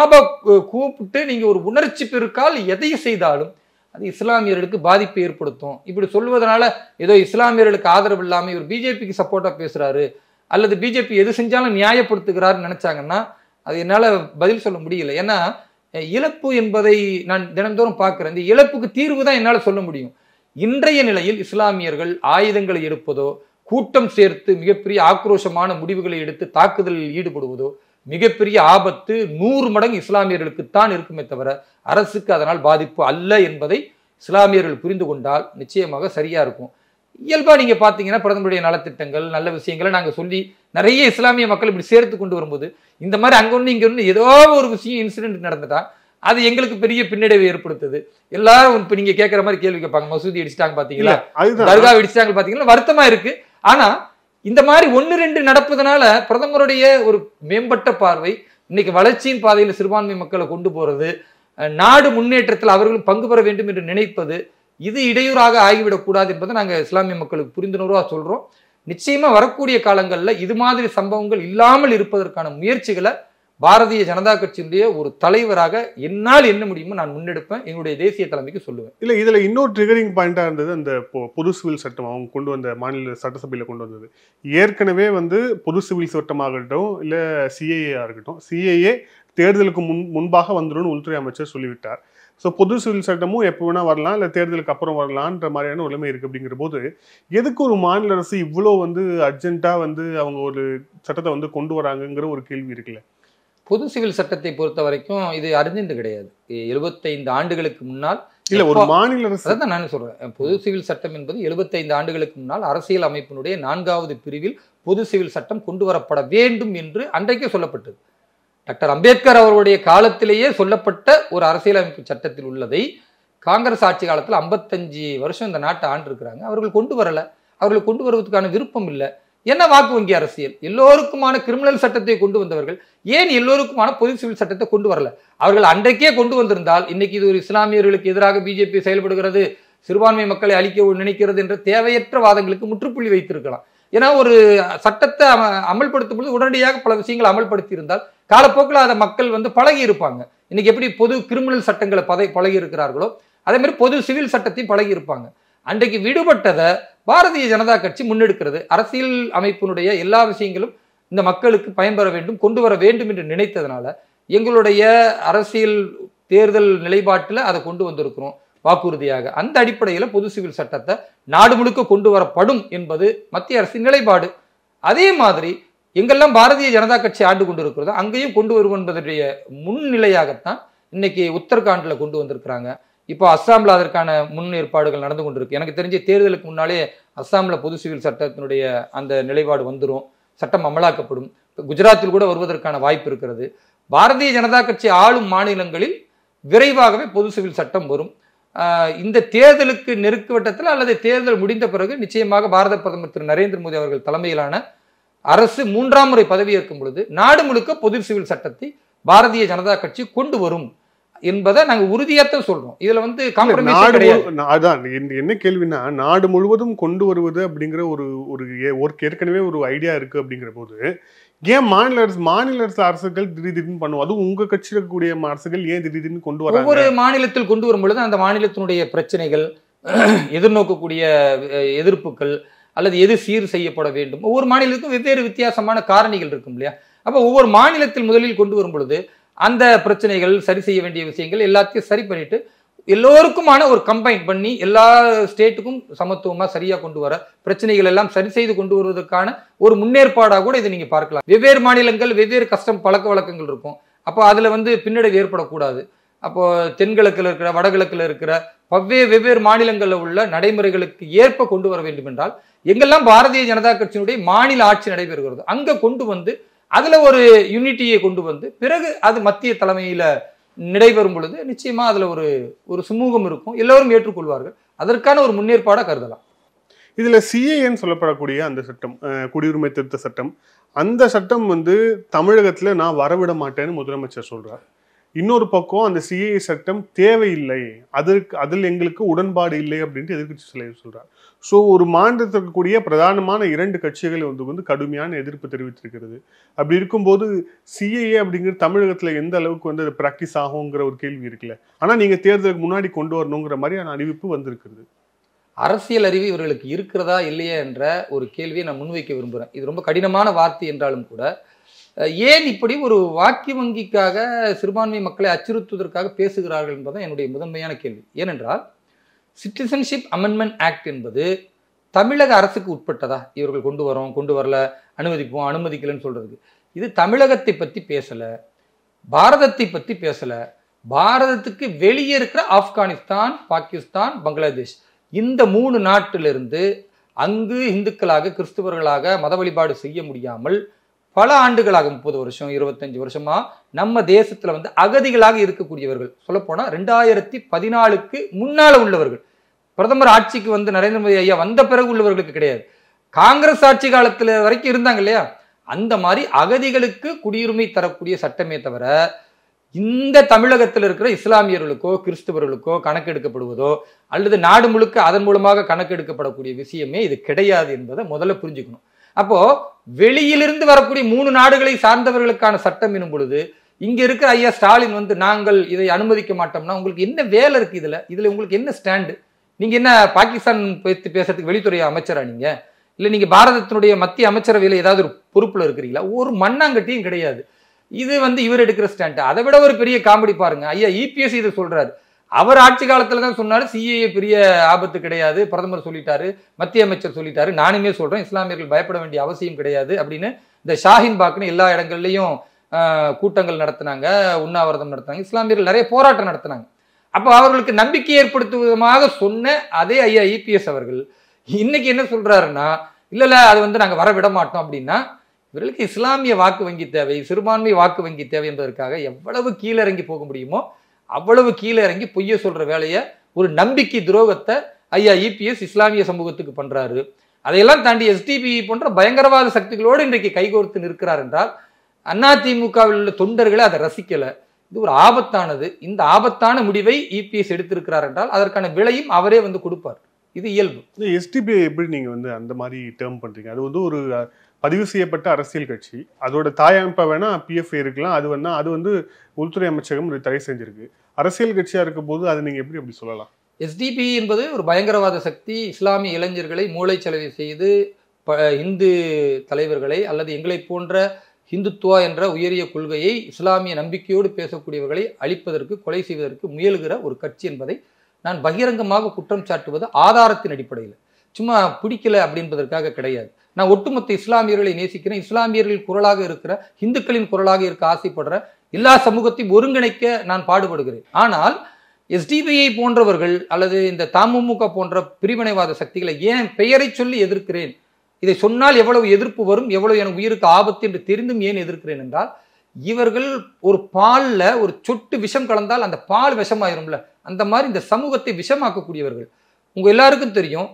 கூப்பிட்டு நீங்க ஒரு உணர்ச்சி பெருக்கால் எதையும் செய்தாலும் அது இஸ்லாமியர்களுக்கு பாதிப்பை ஏற்படுத்தும். இப்படி சொல்வதனால ஏதோ இஸ்லாமியர்களுக்கு ஆதரவு இல்லாம இவர் பிஜேபிக்கு சப்போர்ட்டா பேசுறாரு அல்லது பிஜேபி எது செஞ்சாலும் நியாயப்படுத்துகிறாருன்னு நினைச்சாங்கன்னா அது என்னால பதில் சொல்ல முடியல. ஏன்னா இழப்பு என்பதை நான் தினந்தோறும் பார்க்கிறேன். இந்த இழப்புக்கு தீர்வு தான் என்னால சொல்ல முடியும். இன்றைய நிலையில் இஸ்லாமியர்கள் ஆயுதங்களை எடுப்பதோ கூட்டம் சேர்த்து மிகப்பெரிய ஆக்ரோஷமான முடிவுகளை எடுத்து தாக்குதலில் ஈடுபடுவதோ மிகப்பெரிய ஆபத்து 100 மடங்கு இஸ்லாமியர்களுக்குத்தான் இருக்குமே தவிர அரசுக்கு அதனால் பாதிப்பு அல்ல என்பதை இஸ்லாமியர்கள் புரிந்து கொண்டால் நிச்சயமாக சரியா இருக்கும். இயல்பா நீங்க பாத்தீங்கன்னா பிரதமருடைய நலத்திட்டங்கள் நல்ல விஷயங்களை நாங்க சொல்லி நிறைய இஸ்லாமிய மக்கள் இப்படி சேர்த்து கொண்டு வரும்போது இந்த மாதிரி அங்க ஒண்ணு இங்க ஒண்ணு ஏதோ ஒரு விஷயம் இன்சிடென்ட் நடந்துட்டா அது எங்களுக்கு பெரிய பின்னடைவை ஏற்படுத்துது. எல்லாரும் இப்ப நீங்க கேட்கற மாதிரி கேள்வி கேட்பாங்க, மசூதி அடிச்சிட்டாங்க பாத்தீங்களா, தர்கா அடிச்சிட்டாங்க பாத்தீங்களா, வருத்தமா இருக்கு. ஆனா இந்த மாதிரி 1-2 நடப்பதனால பிரதமருடைய ஒரு மேம்பட்ட பார்வை, இன்னைக்கு வளர்ச்சியின் பாதையில் சிறுபான்மை மக்களை கொண்டு போறது, நாடு முன்னேற்றத்தில் அவர்களும் பங்கு பெற வேண்டும் என்று நினைப்பது, இது இடையூறாக ஆகிவிடக் கூடாது என்பதை நாங்க இஸ்லாமிய மக்களுக்கு புரிந்துணர்வா சொல்றோம். நிச்சயமா வரக்கூடிய காலங்களில் இது மாதிரி சம்பவங்கள் இல்லாமல் இருப்பதற்கான முயற்சிகளை பாரதிய ஜனதா கட்சியினுடைய ஒரு தலைவராக என்னால் என்ன முடியுமோ நான் முன்னெடுப்பேன், எங்களுடைய தேசிய தலைமைக்கு சொல்லுவேன். இல்ல இதுல இன்னொரு ட்ரிகரிங் பாயிண்டா இருந்தது அந்த பொது சிவில் சட்டம் அவங்க கொண்டு வந்த மாநில சட்டசபையில கொண்டு வந்தது. ஏற்கனவே வந்து பொது சிவில் சட்டமாகட்டும் இல்ல சிஏஏ இருக்கட்டும், சிஏஏ தேர்தலுக்கு முன்பாக வந்துடும் உள்துறை அமைச்சர் சொல்லிவிட்டார். ஸோ பொது சிவில் சட்டமும் எப்போ வேணா வரலாம், இல்லை தேர்தலுக்கு அப்புறம் வரலான்ற மாதிரியான உரிமை இருக்கு. அப்படிங்கிற போது எதுக்கு ஒரு மாநில அரசு இவ்வளோ வந்து அர்ஜென்ட்டா வந்து அவங்க ஒரு சட்டத்தை வந்து கொண்டு வராங்கங்கிற ஒரு கேள்வி இருக்குல்ல. பொது சிவில் சட்டத்தை பொறுத்த வரைக்கும் இது அர்ஜென்ட் கிடையாது. 75 ஆண்டுகளுக்கு முன்னால் இல்ல ஒரு மாநில அரசு, அதான் நான் சொல்றேன், பொது சிவில் சட்டம் என்பது 75 ஆண்டுகளுக்கு முன்னால் அரசியல் அமைப்பினுடைய 4வது பிரிவில் பொது சிவில் சட்டம் கொண்டு வரப்பட வேண்டும் என்று அன்றைக்கே சொல்லப்பட்டது. டாக்டர் அம்பேத்கர் அவருடைய காலத்திலேயே சொல்லப்பட்ட ஒரு அரசியலமைப்பு சட்டத்தில் உள்ளதை காங்கிரஸ் ஆட்சி காலத்தில் 55 வருஷம் இந்த நாட்டை ஆண்டு இருக்கிறாங்க. அவர்கள் கொண்டு வரல. அவர்கள் கொண்டு வருவதற்கான விருப்பம் இல்லை. என்ன வாக்கு வங்கி அரசியல்? எல்லோருக்குமான கிரிமினல் சட்டத்தை கொண்டு வந்தவர்கள் ஏன் எல்லோருக்குமான பொது சிவில் சட்டத்தை கொண்டு வரல? அவர்கள் அன்றைக்கே கொண்டு வந்திருந்தால் இன்னைக்கு இது ஒரு இஸ்லாமியர்களுக்கு எதிராக பிஜேபி செயல்படுகிறது, சிறுபான்மை மக்களை அழிக்க நினைக்கிறது என்ற தேவையற்ற வாதங்களுக்கு முற்றுப்புள்ளி வைத்திருக்கலாம். ஏன்னா ஒரு சட்டத்தை அமல்படுத்தும் பொழுது உடனடியாக பல விஷயங்களை அமல்படுத்தி இருந்தால் காலப்போக்கில் அதை மக்கள் வந்து பழகி இருப்பாங்க. இன்னைக்கு எப்படி பொது கிரிமினல் சட்டங்களை பழகி இருக்கிறார்களோ அதே மாதிரி பொது சிவில் சட்டத்தையும் பழகி இருப்பாங்க. அன்றைக்கு விடுபட்டதை பாரதிய ஜனதா கட்சி முன்னெடுக்கிறது. அரசியல் அமைப்பினுடைய எல்லா விஷயங்களும் இந்த மக்களுக்கு பயன்பெற வேண்டும், கொண்டு வர வேண்டும் என்று நினைத்ததுனால எங்களுடைய அரசியல் தேர்தல் நிலைப்பாட்டில் அதை கொண்டு வந்திருக்கிறோம் வாக்குறுதியாக. அந்த அடிப்படையில் பொது சிவில் சட்டத்தை நாடு முழுக்க கொண்டு வரப்படும் என்பது மத்திய அரசின் நிலைப்பாடு. அதே மாதிரி எங்கெல்லாம் பாரதிய ஜனதா கட்சி ஆண்டு கொண்டு இருக்கிறதோ அங்கேயும் கொண்டு வருவோம் என்பதனுடைய முன்னிலையாகத்தான் இன்னைக்கு உத்தரகாண்டில் கொண்டு வந்திருக்கிறாங்க. இப்போ அஸ்ஸாமில் அதற்கான முன்னேற்பாடுகள் நடந்து கொண்டிருக்கு. எனக்கு தெரிஞ்ச தேர்தலுக்கு முன்னாலே அஸ்ஸாமில் பொது சிவில் சட்டத்தினுடைய அந்த நிலைப்பாடு வந்துடும், சட்டம் அமலாக்கப்படும். குஜராத்தில் கூட வருவதற்கான வாய்ப்பு இருக்கிறது. பாரதிய ஜனதா கட்சி ஆளும் மாநிலங்களில் விரைவாகவே பொது சிவில் சட்டம் வரும். இந்த தேர்தலுக்கு நெருக்கு வட்டத்தில் அல்லது தேர்தல் முடிந்த பிறகு நிச்சயமாக பாரத பிரதமர் திரு நரேந்திர மோடி அவர்கள் தலைமையிலான அரசு 3ஆம் முறை பதவியேற்கும் பொழுது நாடு முழுக்க பொது சிவில் சட்டத்தை பாரதிய ஜனதா கட்சி கொண்டு வரும் என்பதை நாங்கள் உறுதியாத்தான் சொல்றோம். இதுல வந்து காம்ப்ரமைஸ் கிடையாது. அதான் என்ன கேள்வினா, நாடு முழுவதும் கொண்டு வருவது அப்படிங்கிற ஒரு ஏற்கனவே ஒரு ஐடியா இருக்கு அப்படிங்கிற போது ஏன் மாநில அரசுகள் திடீர்னு பண்ணுவோம்? அதுவும் உங்க கட்சியில் இருக்கக்கூடிய அரசுகள் ஏன் திடீர்னு கொண்டு வர? ஒவ்வொரு மாநிலத்தில் கொண்டு வரும் பொழுது அந்த மாநிலத்தினுடைய பிரச்சனைகள், எதிர்நோக்கக்கூடிய எதிர்ப்புகள் அல்லது எது சீர் செய்யப்பட வேண்டும், ஒவ்வொரு மாநிலத்துக்கும் வெவ்வேறு வித்தியாசமான காரணிகள் இருக்கும் இல்லையா? அப்போ ஒவ்வொரு மாநிலத்தில் முதலில் கொண்டு வரும் பொழுது அந்த பிரச்சனைகள், சரி செய்ய வேண்டிய விஷயங்கள் எல்லாத்தையும் சரி பண்ணிட்டு எல்லோருக்குமான ஒரு கம்பைன் பண்ணி எல்லா ஸ்டேட்டுக்கும் சமத்துவமா சரியா கொண்டு வர, பிரச்சனைகள் எல்லாம் சரி செய்து கொண்டு வருவதற்கான ஒரு முன்னேற்பாடாக கூட இதை நீங்க பார்க்கலாம். வெவ்வேறு மாநிலங்கள் வெவ்வேறு கஷ்டம் பழக்க வழக்கங்கள் இருக்கும். அப்போ அதுல வந்து பின்னடைவு ஏற்படக்கூடாது. அப்போ தென்கிழக்கில் இருக்கிற வடகிழக்கில் இருக்கிற வெவ்வேறு மாநிலங்களில் உள்ள நடைமுறைகளுக்கு ஏற்ப கொண்டு வர வேண்டும் என்றால் எங்கெல்லாம் பாரதிய ஜனதா கட்சியினுடைய மாநில ஆட்சி நடைபெறுகிறது அங்க கொண்டு வந்து அதுல ஒரு யூனிட்டியை கொண்டு வந்து பிறகு அது மத்திய தலைமையில நடைபெறும் பொழுது நிச்சயமா அதுல ஒரு சுமூகம் இருக்கும், எல்லோரும் ஏற்றுக்கொள்வார்கள். அதற்கான ஒரு முன்னேற்பாடா கருதலாம். இதுல சிஏன்னு சொல்லப்படக்கூடிய அந்த சட்டம், குடியுரிமை திருத்த சட்டம், அந்த சட்டம் வந்து தமிழகத்துல நான் வரவிட மாட்டேன்னு முதலமைச்சர் சொல்றார். இன்னொரு பக்கம் அந்த சிஏ சட்டம் தேவையில்லை, அதில் எங்களுக்கு உடன்பாடு இல்லை அப்படின்ட்டு எதிர்கட்சி தலைவர் சொல்றார். ஸோ ஒரு மாநிலத்தில் இருக்கக்கூடிய பிரதானமான 2 கட்சிகள் வந்து கடுமையான எதிர்ப்பு தெரிவித்திருக்கிறது. அப்படி இருக்கும்போது சிஏஏ அப்படிங்கிற தமிழகத்தில் எந்த அளவுக்கு வந்து அது ப்ராக்டிஸ் ஆகுங்கிற ஒரு கேள்வி இருக்குல்ல. ஆனால் நீங்கள் தேர்தலுக்கு முன்னாடி கொண்டு வரணுங்கிற மாதிரியான அறிவிப்பு வந்திருக்கிறது. அரசியல் அறிவு இவர்களுக்கு இருக்கிறதா இல்லையா என்ற ஒரு கேள்வியை நான் முன்வைக்க விரும்புகிறேன். இது ரொம்ப கடினமான வார்த்தை என்றாலும் கூட ஏன் இப்படி ஒரு வாக்கு வங்கிக்காக சிறுபான்மை மக்களை அச்சுறுத்துவதற்காக பேசுகிறார்கள் என்பதுதான் என்னுடைய முதன்மையான கேள்வி. ஏனென்றால் சிட்டிசன்ஷிப் அமெண்ட்மெண்ட் ஆக்ட் என்பது தமிழக அரசுக்கு உட்பட்டதா? இவர்கள் கொண்டு வரல, அனுமதிப்போம், அனுமதிக்கலன்னு சொல்றதுக்கு. இது தமிழகத்தை பற்றி பேசல, பாரதத்தை பற்றி பேசல. பாரதத்துக்கு வெளியே இருக்கிற ஆப்கானிஸ்தான், பாகிஸ்தான், பங்களாதேஷ் இந்த 3 நாட்டிலிருந்து அங்கு இந்துக்களாக கிறிஸ்துவர்களாக மத வழிபாடு செய்ய முடியாமல் பல ஆண்டுகளாக 30 வருஷம் 25 வருஷமா நம்ம தேசத்துல வந்து அகதிகளாக இருக்கக்கூடியவர்கள், சொல்லப்போனா 2014க்கு முன்னால உள்ளவர்கள், பிரதமர் ஆட்சிக்கு வந்து நரேந்திர மோடி ஐயா வந்த பிறகு உள்ளவர்களுக்கு கிடையாது, காங்கிரஸ் ஆட்சி காலத்துல வரைக்கும் இருந்தாங்க இல்லையா, அந்த மாதிரி அகதிகளுக்கு குடியுரிமை தரக்கூடிய சட்டமே தவிர இந்த தமிழகத்தில் இருக்கிற இஸ்லாமியர்களுக்கோ கிறிஸ்தவர்களுக்கோ கணக்கெடுக்கப்படுவதோ அல்லது நாடு முழுக்க அதன் மூலமாக கணக்கெடுக்கப்படக்கூடிய விஷயமே இது கிடையாது என்பதை முதல்ல புரிஞ்சுக்கணும். அப்போ வெளியிலிருந்து வரக்கூடிய 3 நாடுகளை சார்ந்தவர்களுக்கான சட்டம் எனும் பொழுது இங்க இருக்கிற ஐயா ஸ்டாலின் வந்து நாங்கள் இதை அனுமதிக்க மாட்டோம்னா உங்களுக்கு என்ன வேலை இருக்கு? இதுல உங்களுக்கு என்ன ஸ்டாண்டு? நீங்க என்ன பாகிஸ்தான் பத்தி பேசுறதுக்கு வெளித்துறை அமைச்சரா? நீங்க இல்ல நீங்க பாரதத்தினுடைய மத்திய அமைச்சரவையில ஏதாவது ஒரு பொறுப்புல இருக்கிறீங்களா? ஒரு மண்ணாங்கட்டியும் கிடையாது. இது வந்து இவர் எடுக்கிற ஸ்டாண்ட். அதை விட ஒரு பெரிய காமெடி பாருங்க, ஐயா இபிஎஸ் இதை சொல்றாரு. அவர் ஆட்சி காலத்துல தான் சொன்னாரு சிஏஏ பெரிய ஆபத்து கிடையாது, பிரதமர் சொல்லிட்டாரு, மத்திய அமைச்சர் சொல்லிட்டாரு, நானுமே சொல்றேன் இஸ்லாமியர்கள் பயப்பட வேண்டிய அவசியம் கிடையாது அப்படின்னு இந்த ஷாஹின் பாக்னு எல்லா இடங்கள்லையும் கூட்டங்கள் நடத்தினாங்க, உண்ணாவிரதம் நடத்தினாங்க, இஸ்லாமியர்கள் நிறைய போராட்டம் நடத்தினாங்க. அப்போ அவர்களுக்கு நம்பிக்கை ஏற்படுத்துவதாக சொன்ன அதே ஐயா இபிஎஸ் அவர்கள் இன்னைக்கு என்ன சொல்றாருன்னா, இல்ல அது வந்து நாங்க வர விட மாட்டோம் அப்படின்னா இவர்களுக்கு இஸ்லாமிய வாக்கு வங்கி தேவை, சிறுபான்மை வாக்கு வங்கி தேவை என்பதற்காக எவ்வளவு கீழே இறங்கி போக முடியுமோ அவ்வளவு கீழே இறங்கி பொய்ய சொல்ற வேலையை ஒரு நம்பிக்கை துரோகத்தை ஐயா இபிஎஸ் இஸ்லாமிய சமூகத்துக்கு பண்றாரு. அதையெல்லாம் தாண்டி எஸ்டிபி போன்ற பயங்கரவாத சக்திகளோடு இன்றைக்கு கைகோர்த்து நிற்கிறார் என்றால் அதிமுகவில் உள்ள தொண்டர்களை அதை ரசிக்கல. இது ஒரு ஆபத்தானது. இந்த ஆபத்தான முடிவை இபிஎஸ் எடுத்திருக்கிறார் என்றால் அதற்கான விலையும் அவரே வந்து கொடுப்பார். இது இயல்பு. எஸ்டிபிஐ எப்படி நீங்க வந்து அந்த மாதிரி டேர்ம் பண்றீங்க? அது வந்து ஒரு பதிவு செய்யப்பட்ட அரசியல் கட்சி, அதோட தாயமைப்பா வேணா பிஎஃப்ஐ இருக்கலாம். அது வந்து உள்துறை அமைச்சகம் தடை செஞ்சிருக்கு. அரசியல் கட்சியா இருக்கும் போது அதை நீங்க எப்படி அப்படி சொல்லலாம்? எஸ்டிபி என்பது ஒரு பயங்கரவாத சக்தி. இஸ்லாமிய இளைஞர்களை மூளைச்சலவை செய்து இந்து தலைவர்களை அல்லது எங்களை போன்ற ஹிந்துத்துவா என்ற உயரிய கொள்கையை இஸ்லாமிய நம்பிக்கையோடு பேசக்கூடியவர்களை அழிப்பதற்கு, கொலை செய்வதற்கு முயலுகிற ஒரு கட்சி என்பதை நான் பகிரங்கமாக குற்றம் சாட்டுவது ஆதாரத்தின் அடிப்படையில், சும்மா பிடிக்கல அப்படின்பதற்காக கிடையாது. நான் ஒட்டுமொத்த இஸ்லாமியர்களை நேசிக்கிறேன். இஸ்லாமியர்கள் குரலாக இருக்கிற, இந்துக்களின் குரலாக இருக்க ஆசைப்படுற எல்லா சமூகத்தையும் ஒருங்கிணைக்க நான் பாடுபடுகிறேன். ஆனால் எஸ்டிபிஐ போன்றவர்கள் அல்லது இந்த தமுமுக போன்ற பிரிவினைவாத சக்திகளை ஏன் பெயரை சொல்லி எதிர்க்கிறேன், இதை சொன்னால் எவ்வளவு எதிர்ப்பு வரும், எவ்வளவு எனக்கு உயிருக்கு ஆபத்து என்று தெரிந்தும் ஏன் எதிர்க்கிறேன் என்றால், இவர்கள் ஒரு பால்ல ஒரு சொட்டு விஷம் கலந்தால் அந்த பால் விஷமாயிரும்ல, அந்த மாதிரி இந்த சமூகத்தை விஷமாக்கக்கூடியவர்கள். உங்க எல்லாருக்கும் தெரியும்,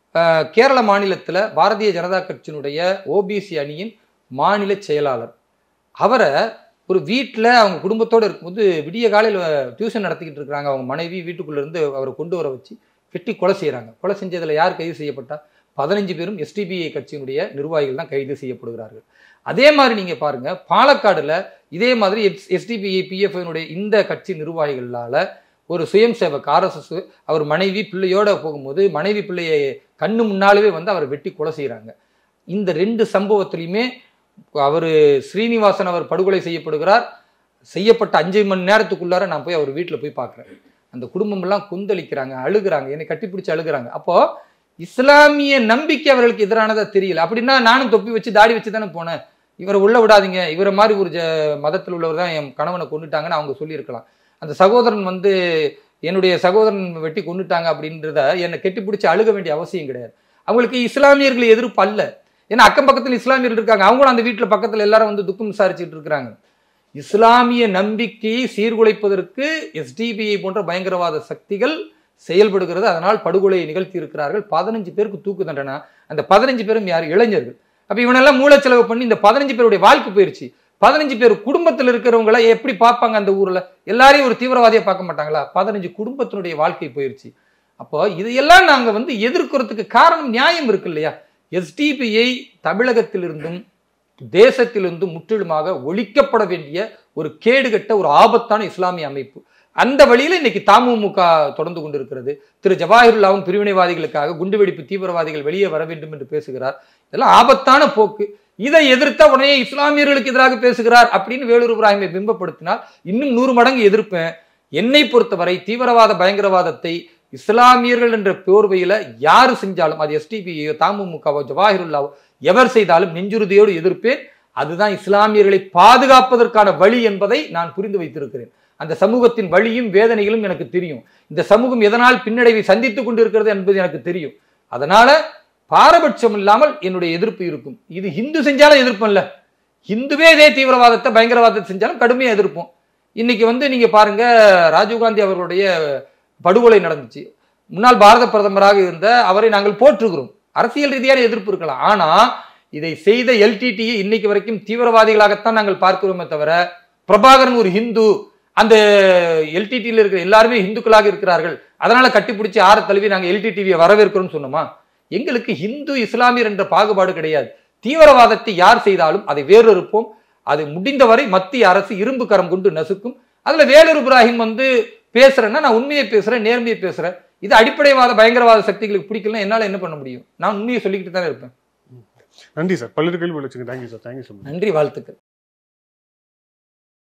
கேரள மாநிலத்தில் பாரதிய ஜனதா கட்சியினுடைய ஓபிசி அணியின் மாநில செயலாளர், அவரை ஒரு வீட்டில் அவங்க குடும்பத்தோடு இருக்கும்போது விடிய காலையில் டியூஷன் நடத்திக்கிட்டு இருக்கிறாங்க. அவங்க மனைவி வீட்டுக்குள்ளே இருந்து அவரை கொண்டு வர வச்சு வெட்டி கொலை செய்கிறாங்க. கொலை செஞ்சதில் யார் கைது செய்யப்பட்டா? 15 பேரும் எஸ்டிபிஐ கட்சியினுடைய நிர்வாகிகள் தான் கைது செய்யப்படுகிறார்கள். அதே மாதிரி நீங்கள் பாருங்கள், பாலக்காடுல இதே மாதிரி எஸ்டிபிஐ பிஎஃப்ஐனுடைய இந்த கட்சி நிர்வாகிகளால் ஒரு சுயம் சேவக் ஆர்எஸ்எஸ் அவர் மனைவி பிள்ளையோட போகும்போது மனைவி பிள்ளையை கண்ணு முன்னாலே வந்து அவரை வெட்டி கொலை செய்கிறாங்க. இந்த 2 சம்பவத்திலையுமே அவர் ஸ்ரீனிவாசன் அவர் படுகொலை செய்யப்படுகிறார். செய்யப்பட்ட 5 மணி நேரத்துக்குள்ளார நான் போய் அவர் வீட்டில் போய் பார்க்குறேன். அந்த குடும்பம் எல்லாம் கொந்தளிக்கிறாங்க, அழுகிறாங்க, என்னை கட்டிப்பிடிச்சு அழுகிறாங்க. அப்போ இஸ்லாமிய நம்பிக்கை அவர்களுக்கு எதிரானதா தெரியல. அப்படின்னா நானும் தொப்பி வச்சு தாடி வச்சு தானே போனேன். இவரை உள்ள விடாதீங்க, இவரை மாதிரி ஒரு மதத்தில் உள்ளவர் தான் என் கணவனை கொண்டுட்டாங்கன்னு அவங்க சொல்லியிருக்கலாம். அந்த சகோதரன் வந்து என்னுடைய சகோதரன் வெட்டி கொண்டுட்டாங்க அப்படின்றத என்னை கெட்டிப்பிடிச்சு அழுக வேண்டிய அவசியம் கிடையாது. அவங்களுக்கு இஸ்லாமியர்கள் எதிர்ப்பு அல்ல. ஏன்னா அக்கம் பக்கத்தில் இஸ்லாமியர்கள் இருக்காங்க, அவங்களும் அந்த வீட்டில் பக்கத்தில் எல்லாரும் வந்து துக்கம் விசாரிச்சுட்டு இருக்கிறாங்க. இஸ்லாமிய நம்பிக்கையை சீர்குலைப்பதற்கு எஸ்டிபிஐ போன்ற பயங்கரவாத சக்திகள் செயல்படுகிறது. அதனால் படுகொலையை நிகழ்த்தி இருக்கிறார்கள். 15 பேருக்கு தூக்கு தண்டனை. அந்த 15 பேரும் யார்? இளைஞர்கள். அப்ப இவனெல்லாம் மூளைச்செலவு பண்ணி இந்த 15 பேருடைய வாழ்க்கை போயிருச்சு. 15 பேர் குடும்பத்தில் இருக்கிறவங்கள எப்படி பார்ப்பாங்க? அந்த ஊர்ல எல்லாரையும் ஒரு தீவிரவாதியா பார்க்க மாட்டாங்களா? 15 குடும்பத்தினுடைய வாழ்க்கை போயிருச்சு. அப்போ இதையெல்லாம் நாங்க வந்து எதிர்க்கிறதுக்கு காரணம் நியாயம் இருக்கு இல்லையா? எஸ்டிபிஐ தமிழகத்திலிருந்தும் தேசத்திலிருந்தும் முற்றிலுமாக ஒழிக்கப்பட வேண்டிய ஒரு கேடுகட்ட ஒரு ஆபத்தான இஸ்லாமிய அமைப்பு. அந்த வழியில இன்னைக்கு தமுமுக தொடர்ந்து கொண்டிருக்கிறது. திரு ஜவாஹிருல்லாவும் பிரிவினைவாதிகளுக்காக குண்டுவெடிப்பு தீவிரவாதிகள் வெளியே வர வேண்டும் என்று பேசுகிறார். இதெல்லாம் ஆபத்தான போக்கு. இதை எதிர்த்த உடனே இஸ்லாமியர்களுக்கு எதிராக பேசுகிறார் அப்படின்னு வேலூர் இப்ராஹிமை பிம்பப்படுத்தினால் இன்னும் 100 மடங்கு எதிர்ப்பேன். என்னை பொறுத்தவரை தீவிரவாத பயங்கரவாதத்தை இஸ்லாமியர்கள் என்ற போர்வையில யாரு செஞ்சாலும், அது எஸ்டிபியோ தமுமுகவோ ஜவாஹிருல்லாவோ எவர் செய்தாலும் நெஞ்சுறுதியோடு எதிர்ப்பேன். அதுதான் இஸ்லாமியர்களை பாதுகாப்பதற்கான வழி என்பதை நான் புரிந்து வைத்திருக்கிறேன். அந்த சமூகத்தின் வழியும் வேதனைகளும் எனக்கு தெரியும். இந்த சமூகம் எதனால் பின்னடைவை சந்தித்துக் கொண்டிருக்கிறது என்பது எனக்கு தெரியும். அதனால பாரபட்சம் இல்லாமல் என்னுடைய எதிர்ப்பு இருக்கும். இது ஹிந்து செஞ்சாலும் எதிர்ப்போம் இல்ல, ஹிந்துவே இதே தீவிரவாதத்தை பயங்கரவாதத்தை செஞ்சாலும் கடுமையா எதிர்ப்போம். இன்னைக்கு வந்து நீங்க பாருங்க, ராஜீவ்காந்தி அவர்களுடைய படுகொலை நடந்துச்சு. முன்னாள் பாரத பிரதமராக இருந்த அவரை நாங்கள் போற்றுகிறோம். அரசியல் ரீதியான எதிர்ப்பு இருக்கலாம். ஆனா இதை செய்த எல்டிடி இன்னைக்கு வரைக்கும் தீவிரவாதிகளாகத்தான் நாங்கள் பார்க்கிறோமே தவிர, பிரபாகரன் ஒரு ஹிந்து, அந்த எல்டிடியில் இருக்கிற எல்லாருமே இந்துக்களாக இருக்கிறார்கள், அதனால கட்டிப்பிடிச்சு 6 தழுவி நாங்கள் எல்டிடிவியை வரவேற்கிறோம் சொன்னோமா? எங்களுக்கு ஹிந்து இஸ்லாமியர் என்ற பாகுபாடு கிடையாது. தீவிரவாதத்தை யார் செய்தாலும் அதை வேறொருப்போம். அது முடிந்தவரை மத்திய அரசு இரும்பு கரம் கொண்டு நசுக்கும். அதுல வேலூர் இப்ராஹிம் வந்து பேசுறேன்னா நான் உண்மையை பேசுறேன், நேர்மையை பேசுறேன். இது அடிப்படைவாத பயங்கரவாத சக்திகளுக்கு பிடிக்கல, என்னால என்ன பண்ண முடியும்? நான் உண்மையை சொல்லிக்கிட்டு தானே இருப்பேன். நன்றி சார். பல்வேறு கேள்வி வச்சுங்க. Thank you sir. Thank you so much. நன்றி, வாழ்த்துக்கள்.